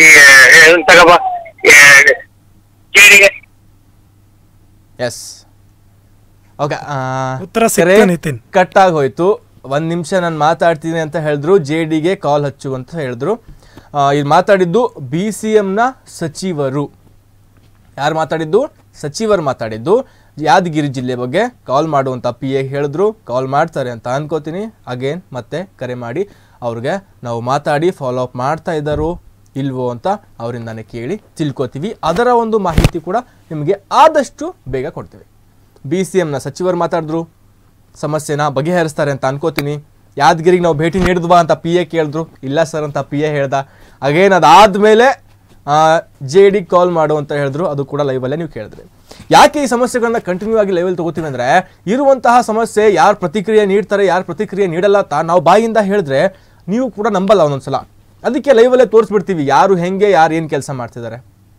ಎಸ್ ಓಕೆ, ಕಟ್ ಆಗಿ ಹೋಯ್ತು. ಒಂದ್ ನಿಮಿಷ ನಾನು ಮಾತಾಡ್ತೀನಿ ಅಂತ ಹೇಳಿದ್ರು. JDಗೆ ಕಾಲ್ ಹಚ್ಚು ಅಂತ ಹೇಳಿದ್ರು. ಇಲ್ಲಿ ಮಾತಾಡಿದ್ದು BCMನ ಸಚಿವರು. ಯಾರು ಮಾತಾಡಿದ್ದು? ಸಚಿವರು ಮಾತಾಡಿದ್ದು. ಯಾದಗಿರಿ ಜಿಲ್ಲೆ ಬಗ್ಗೆ ಕಾಲ್ ಮಾಡುವಂತ PA ಹೇಳಿದ್ರು, ಕಾಲ್ ಮಾಡ್ತಾರೆ ಅಂತ ಅನ್ಕೋತೀನಿ. ಅಗೇನ್ ಮತ್ತೆ ಕರೆ ಮಾಡಿ ಅವ್ರಿಗೆ ನಾವು ಮಾತಾಡಿ ಫಾಲೋ ಅಪ್ ಮಾಡ್ತಾ ಇದ್ದಾರೋ ಇಲ್ವೋ ಅಂತ ಅವರಿಂದಾನೆ ಕೇಳಿ ತಿಳ್ಕೊತೀವಿ. ಅದರ ಒಂದು ಮಾಹಿತಿ ಕೂಡ ನಿಮಗೆ ಆದಷ್ಟು ಬೇಗ ಕೊಡ್ತೀವಿ. BCMನ ಸಚಿವರು ಮಾತಾಡಿದ್ರು, ಸಮಸ್ಯೆನ ಬಗೆಹರಿಸ್ತಾರೆ ಅಂತ ಅನ್ಕೋತೀನಿ. ಯಾದಗಿರಿಗೆ ನಾವು ಭೇಟಿ ನೀಡಿದ್ವಾ ಅಂತ PA ಕೇಳಿದ್ರು, ಇಲ್ಲ ಸರ್ ಅಂತ PA ಹೇಳ್ದ. ಅಗೇನ್ ಅದಾದ್ಮೇಲೆ JD ಕಾಲ್ ಮಾಡು ಅಂತ ಹೇಳಿದ್ರು, ಅದು ಕೂಡ ಲೈವಲ್ಲೇ ನೀವು ಕೇಳಿದ್ರಿ. ಯಾಕೆ ಈ ಸಮಸ್ಯೆಗಳನ್ನ ಕಂಟಿನ್ಯೂ ಆಗಿ ಲೈವಲ್ಲಿ ತಗೋತೀವಿ ಅಂದರೆ, ಇರುವಂತಹ ಸಮಸ್ಯೆ ಯಾರು ಪ್ರತಿಕ್ರಿಯೆ ನೀಡ್ತಾರೆ, ಯಾರು ಪ್ರತಿಕ್ರಿಯೆ ನೀಡಲ್ಲ ಅಂತ ನಾವು ಬಾಯಿಂದ ಹೇಳಿದ್ರೆ ನೀವು ಕೂಡ ನಂಬಲ್ಲ ಒಂದೊಂದ್ಸಲ. ಅದಕ್ಕೆ ಲೈವಲ್ಲೇ ತೋರಿಸ್ಬಿಡ್ತೀವಿ ಯಾರು ಹೆಂಗೆ, ಯಾರು ಏನು ಕೆಲಸ ಮಾಡ್ತಿದ್ದಾರೆ.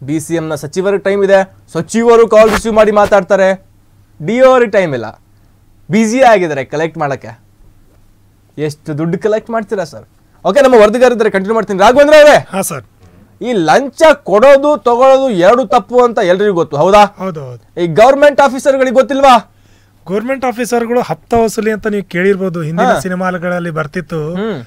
BCM ನ ಸಚಿವರಿಗೆ ಟೈಮ್ ಇದೆ, ಸಚಿವರು ಕಾಲ್ ರಿಸೀವ್ ಮಾಡಿ ಮಾತಾಡ್ತಾರೆ. DO ಅವ್ರಿಗೆ ಟೈಮ್ ಇಲ್ಲ, ಬ್ಯುಸಿ ಆಗಿದ್ದಾರೆ ಕಲೆಕ್ಟ್ ಮಾಡೋಕ್ಕೆ. ಎಷ್ಟು ದುಡ್ಡು ಕಲೆಕ್ಟ್ ಮಾಡ್ತೀರಾ ಸರ್? ಓಕೆ, ನಮ್ಮ ವರದಿಗಾರಿದ್ದಾರೆ, ಕಂಟಿನ್ಯೂ ಮಾಡ್ತೀನಿ. ರಾಘವೇಂದ್ರ ಅವರೇ, ಹಾಂ ಸರ್, ಈ ಲಂಚ ಕೊಡೋದು ತಗೊಳ್ಳೋದು ಎರಡು ತಪ್ಪು ಅಂತ ಎಲ್ರಿಗೂ ಗೊತ್ತು, ಹೌದಾ? ಹೌದು. ಈ ಗವರ್ಮೆಂಟ್ ಆಫೀಸರ್ಗಳಿಗೆ ಗೊತ್ತಿಲ್ವಾ? ಗೌರ್ಮೆಂಟ್ ಆಫೀಸರ್ಗಳು ಹಪ್ತ ವಸೂಲಿ ಅಂತ ನೀವು ಕೇಳಿರ್ಬೋದು, ಹಿಂದಿನ ಸಿನಿಮಾಗಳಲ್ಲಿ ಬರ್ತಿತ್ತು.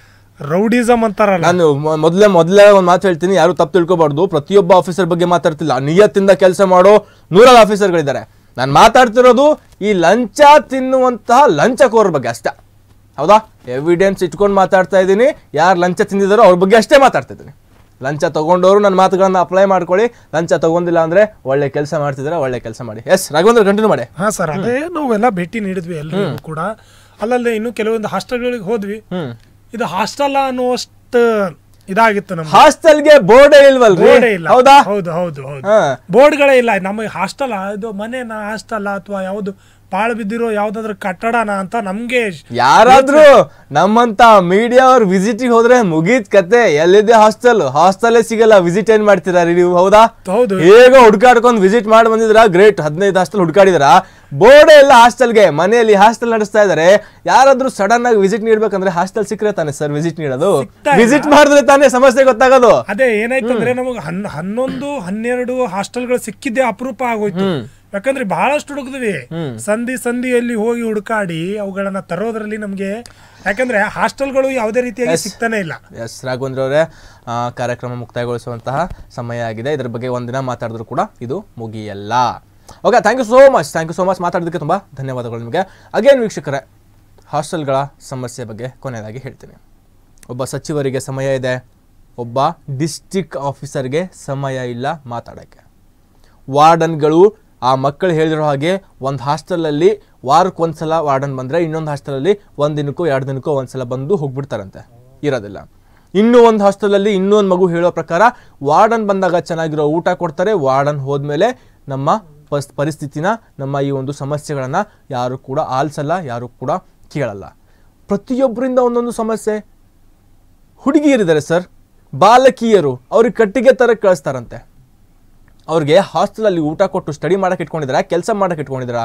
ರೌಡಿಸಮ್ ಅಂತಾರಲ್ಲ. ನಾನು ಮೊದಲೇ ಒಂದು ಮಾತು ಹೇಳ್ತೀನಿ, ಯಾರು ತಪ್ಪು ತಿಳ್ಕೊಬಾರ್ದು. ಪ್ರತಿಯೊಬ್ಬ ಆಫೀಸರ್ ಬಗ್ಗೆ ಮಾತಾಡ್ತಿಲ್ಲ, ನಿಯತ್ತಿಂದ ಕೆಲಸ ಮಾಡೋ ನೂರಾರು ಆಫೀಸರ್ಗಳಿದ್ದಾರೆ. ನಾನು ಮಾತಾಡ್ತಿರೋದು ಈ ಲಂಚ ತಿನ್ನುವಂತಹ ಲಂಚಕೋರ ಬಗ್ಗೆ ಅಷ್ಟೇ, ಹೌದಾ? ಎವಿಡೆನ್ಸ್ ಇಟ್ಕೊಂಡು ಮಾತಾಡ್ತಾ ಇದ್ದೀನಿ. ಯಾರು ಲಂಚ ತಿಂದಿದ್ದಾರೋ ಅವ್ರ ಬಗ್ಗೆ ಅಷ್ಟೇ ಮಾತಾಡ್ತಾ ಇದ್ದೀನಿ. ಲಂಚ ತಗೊಂಡವರು ನನ್ನ ಮಾತುಗಳನ್ನ ಅಪ್ಲೈ ಮಾಡ್ಕೊಳ್ಳಿ. ಲಂಚ ತಗೊಂಡಿಲ್ಲ ಅಂದ್ರೆ ಒಳ್ಳೆ ಕೆಲಸ ಮಾಡ್ತಿದ್ರೆ ಒಳ್ಳೆ ಕೆಲಸ ಮಾಡಿ. ಎಸ್ ರಾಘವೇಂದ್ರ, ಕಂಟಿನ್ಯೂ ಮಾಡಿ. ಹಾ ಸರ್, ಅದೇ ನಾವೆಲ್ಲ ಭೇಟಿ ನೀಡಿದ್ವಿ ಎಲ್ಲರೂ ಕೂಡ. ಅಲ್ಲಲ್ಲಿ ಇನ್ನು ಕೆಲವೊಂದು ಹಾಸ್ಟೆಲ್ಗಳಿಗೆ ಹೋದ್ವಿ. ಇದು ಹಾಸ್ಟೆಲ್ ಅನ್ನುವಷ್ಟು ಇದಾಗಿತ್ತು. ನಮ್ಮ ಹಾಸ್ಟೆಲ್ಗೆ ಬೋರ್ಡೇ ಇಲ್ವಲ್ರಿ? ಹೌದಾ? ಹೌದು ಹೌದು ಹೌದು, ಬೋರ್ಡ್ಗಳೇ ಇಲ್ಲ. ನಮಗೆ ಹಾಸ್ಟೆಲ್ ಇದು ಮನೆನಾ ಹಾಸ್ಟೆಲ್ ಅಥವಾ ಯಾವ್ದು ಪಾಳು ಬಿದ್ದಿರೋ ಯಾವ್ದಾದ್ರು ಕಟ್ಟಡನ ಅಂತ ನಮ್ಗೆ ಯಾರಾದ್ರೂ ನಮ್ಮಂತ ಮೀಡಿಯಾ ಅವ್ರ ವಿಸಿಟ್ ಹೋದ್ರೆ ಮುಗೀತ್ ಕತೆ. ಎಲ್ಲಿದೆ ಹಾಸ್ಟೆಲ್ ಸಿಗಲ್ಲ. ವಿಸಿಟ್ ಏನ್ ಮಾಡ್ತೀರಾ ನೀವು? ಹೌದಾ? ಹೌದು. ಹೇಗೋ ಹುಡ್ಕಾಡ್ಕೊಂಡು ವಿಸಿಟ್ ಮಾಡಿ ಬಂದಿದ್ರ, ಗ್ರೇಟ್. 15 ಹಾಸ್ಟೆಲ್ ಹುಡ್ಕಾಡಿದ್ರ, ಬೋರ್ಡೇ ಇಲ್ಲ ಹಾಸ್ಟೆಲ್ಗೆ. ಮನೆಯಲ್ಲಿ ಹಾಸ್ಟೆಲ್ ನಡೆಸ್ತಾ ಇದಾರೆ. ಯಾರಾದ್ರೂ ಸಡನ್ ಆಗಿ ವಿಸಿಟ್ ನೀಡ್ಬೇಕಂದ್ರೆ ಹಾಸ್ಟೆಲ್ ಸಿಕ್ಕರೆ ತಾನೆ ಸರ್ ವಿಸಿಟ್ ನೀಡೋದು. ವಿಸಿಟ್ ಮಾಡಿದ್ರೆ ತಾನೇ ಸಮಸ್ಯೆ ಗೊತ್ತಾಗೋದು. ಅದೇ ಏನಾಯ್ತಂದ್ರೆ ನಮಗೆ 11, 12 ಹಾಸ್ಟೆಲ್ಗಳು ಸಿಕ್ಕಿದ್ದೆ ಅಪರೂಪ ಆಗೋಯ್ತು. ಯಾಕಂದ್ರೆ ಬಹಳಷ್ಟು ಹುಡುಕ್ದ್ವಿ, ಸಂಧಿಯಲ್ಲಿ ಹೋಗಿ ಹುಡುಕಾಡಿ ಅವುಗಳನ್ನ ತರೋದ್ರಲ್ಲಿ ನಮ್ಗೆ, ಯಾಕಂದ್ರೆ ಹಾಸ್ಟೆಲ್ಗಳು ಯಾವುದೇ ರೀತಿಯಾಗಿ ಸಿಗ್ತಾನೆ ಇಲ್ಲ. ಎಸ್ ರಾಘವೇಂದ್ರ ಅವರೇ, ಕಾರ್ಯಕ್ರಮ ಮುಕ್ತಾಯಗೊಳಿಸುವಂತಹ ಸಮಯ ಆಗಿದೆ. ಇದ್ರ ಬಗ್ಗೆ ಒಂದಿನ ಮಾತಾಡಿದ್ರು ಕೂಡ ಇದು ಮುಗಿಯಲ್ಲ. Okay, thank you so much ಮಾತಾಡೋದಕ್ಕೆ ತುಂಬ ಧನ್ಯವಾದಗಳು ನಿಮಗೆ. ಅಗೇನ್ ವೀಕ್ಷಕರೇ, ಹಾಸ್ಟೆಲ್ಗಳ ಸಮಸ್ಯೆ ಬಗ್ಗೆ ಕೊನೆಯದಾಗಿ ಹೇಳ್ತೀನಿ. ಒಬ್ಬ ಸಚಿವರಿಗೆ ಸಮಯ ಇದೆ, ಒಬ್ಬ ಡಿಸ್ಟ್ರಿಕ್ಟ್ ಆಫೀಸರ್ಗೆ ಸಮಯ ಇಲ್ಲ ಮಾತಾಡೋಕ್ಕೆ. ವಾರ್ಡನ್ಗಳು ಆ ಮಕ್ಕಳು ಹೇಳಿರೋ ಹಾಗೆ ಒಂದು ಹಾಸ್ಟೆಲಲ್ಲಿ ವಾರಕ್ಕೊಂದ್ಸಲ ವಾರ್ಡನ್ ಬಂದರೆ ಇನ್ನೊಂದು ಹಾಸ್ಟೆಲಲ್ಲಿ 1 ದಿನಕ್ಕೋ 2 ದಿನಕ್ಕೋ ಒಂದ್ಸಲ ಬಂದು ಹೋಗ್ಬಿಡ್ತಾರಂತೆ, ಇರೋದಿಲ್ಲ. ಇನ್ನೂ ಒಂದು ಹಾಸ್ಟೆಲಲ್ಲಿ ಇನ್ನೊಂದು ಮಗು ಹೇಳೋ ಪ್ರಕಾರ ವಾರ್ಡನ್ ಬಂದಾಗ ಚೆನ್ನಾಗಿರೋ ಊಟ ಕೊಡ್ತಾರೆ, ವಾರ್ಡನ್ ಹೋದ್ಮೇಲೆ ನಮ್ಮ ಪರಿಸ್ಥಿತಿನ, ನಮ್ಮ ಈ ಒಂದು ಸಮಸ್ಯೆಗಳನ್ನು ಯಾರು ಕೂಡ ಆಲಿಸಲ್ಲ, ಯಾರು ಕೂಡ ಕೇಳಲ್ಲ. ಪ್ರತಿಯೊಬ್ಬರಿಂದ ಒಂದೊಂದು ಸಮಸ್ಯೆ. ಹುಡುಗಿಯರಿದ್ದಾರೆ ಸರ್, ಬಾಲಕಿಯರು, ಅವ್ರಿಗೆ ಕಟ್ಟಿಗೆ ತರ ಕಳಿಸ್ತಾರಂತೆ. ಅವ್ರಿಗೆ ಹಾಸ್ಟೆಲಲ್ಲಿ ಊಟ ಕೊಟ್ಟು ಸ್ಟಡಿ ಮಾಡಕ್ಕೆ ಇಟ್ಕೊಂಡಿದ್ದೀರಾ, ಕೆಲಸ ಮಾಡಕ್ಕೆ ಇಟ್ಕೊಂಡಿದ್ದೀರಾ?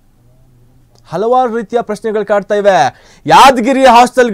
ಹಲವಾರು ರೀತಿಯ ಪ್ರಶ್ನೆಗಳು ಕಾಡ್ತಾ ಇವೆ. ಯಾದಗಿರಿಯ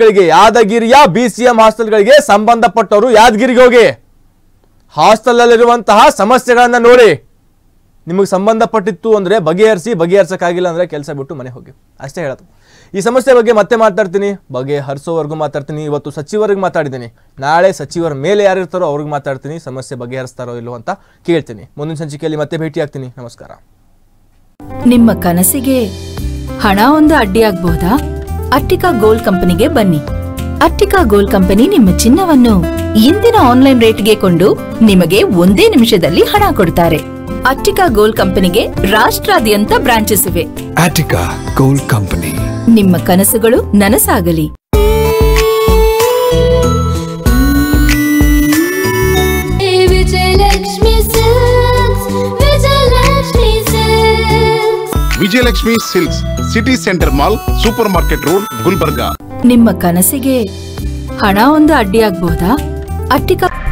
BCM ಹಾಸ್ಟೆಲ್ಗಳಿಗೆ ಸಂಬಂಧಪಟ್ಟವರು ಯಾದಗಿರಿಗೆ ಹೋಗಿ ಹಾಸ್ಟೆಲಲ್ಲಿರುವಂತಹ ಸಮಸ್ಯೆಗಳನ್ನ ನೋಡಿ. ನಿಮಗೆ ಸಂಬಂಧಪಟ್ಟಿತ್ತು ಅಂದರೆ ಬಗೆಹರಿಸಕ್ಕಾಗಿಲ್ಲ ಅಂದರೆ ಕೆಲಸ ಬಿಟ್ಟು ಮನೆ ಹೋಗಿ, ಅಷ್ಟೇ ಹೇಳೋದು. ಈ ಸಮಸ್ಯೆ ಬಗ್ಗೆ ಮತ್ತೆ ಮಾತಾಡ್ತೀನಿ, ಬಗೆಹರಿಸೋವರೆಗೂ ಮಾತಾಡ್ತೀನಿ. ಇವತ್ತು ಸಚಿವರಿಗೆ ಮಾತಾಡಿದ್ದೀನಿ, ನಾಳೆ ಸಚಿವರ ಮೇಲೆ ಯಾರಿರ್ತಾರೋ ಅವ್ರಿಗೆ ಮಾತಾಡ್ತೀನಿ, ಸಮಸ್ಯೆ ಬಗೆಹರಿಸ್ತಾರೋ ಇಲ್ಲೋ ಅಂತ ಕೇಳ್ತೀನಿ. ಮುಂದಿನ ಸಂಚಿಕೆಯಲ್ಲಿ ಮತ್ತೆ ಭೇಟಿ ಆಗ್ತೀನಿ. ನಮಸ್ಕಾರ. ನಿಮ್ಮ ಕನಸಿಗೆ ಹಣ ಒಂದು ಅಡ್ಡಿಯಾಗಬಹುದಾ? ಅಟ್ಟಿಕಾ ಗೋಲ್ಡ್ ಕಂಪನಿಗೆ ಬನ್ನಿ. ಅಟ್ಟಿಕಾ ಗೋಲ್ಡ್ ಕಂಪನಿ ನಿಮ್ಮ ಚಿನ್ನವನ್ನು ಇಂದಿನ ಆನ್ಲೈನ್ ರೇಟ್ಗೆ ಕೊಂಡು ನಿಮಗೆ 1 ನಿಮಿಷದಲ್ಲಿ ಹಣ ಕೊಡ್ತಾರೆ. ಅಟ್ಟಿಕಾ ಗೋಲ್ಡ್ ಕಂಪನಿಗೆ ರಾಷ್ಟ್ರಾದ್ಯಂತ ಬ್ರಾಂಚಸ್ ಇವೆ. Attica Gold Company. ನಿಮ್ಮ ಕನಸುಗಳು ನನಸಾಗಲಿ. Vijayalakshmi silks, city centre mall, super market road, Gulbarga. ನಿಮ್ಮ ಕನಸಿಗೆ ಹಣ ಒಂದು ಅಡ್ಡಿಯಾಗಬಹುದಾ? ಅಟ್ಟಿಕಾ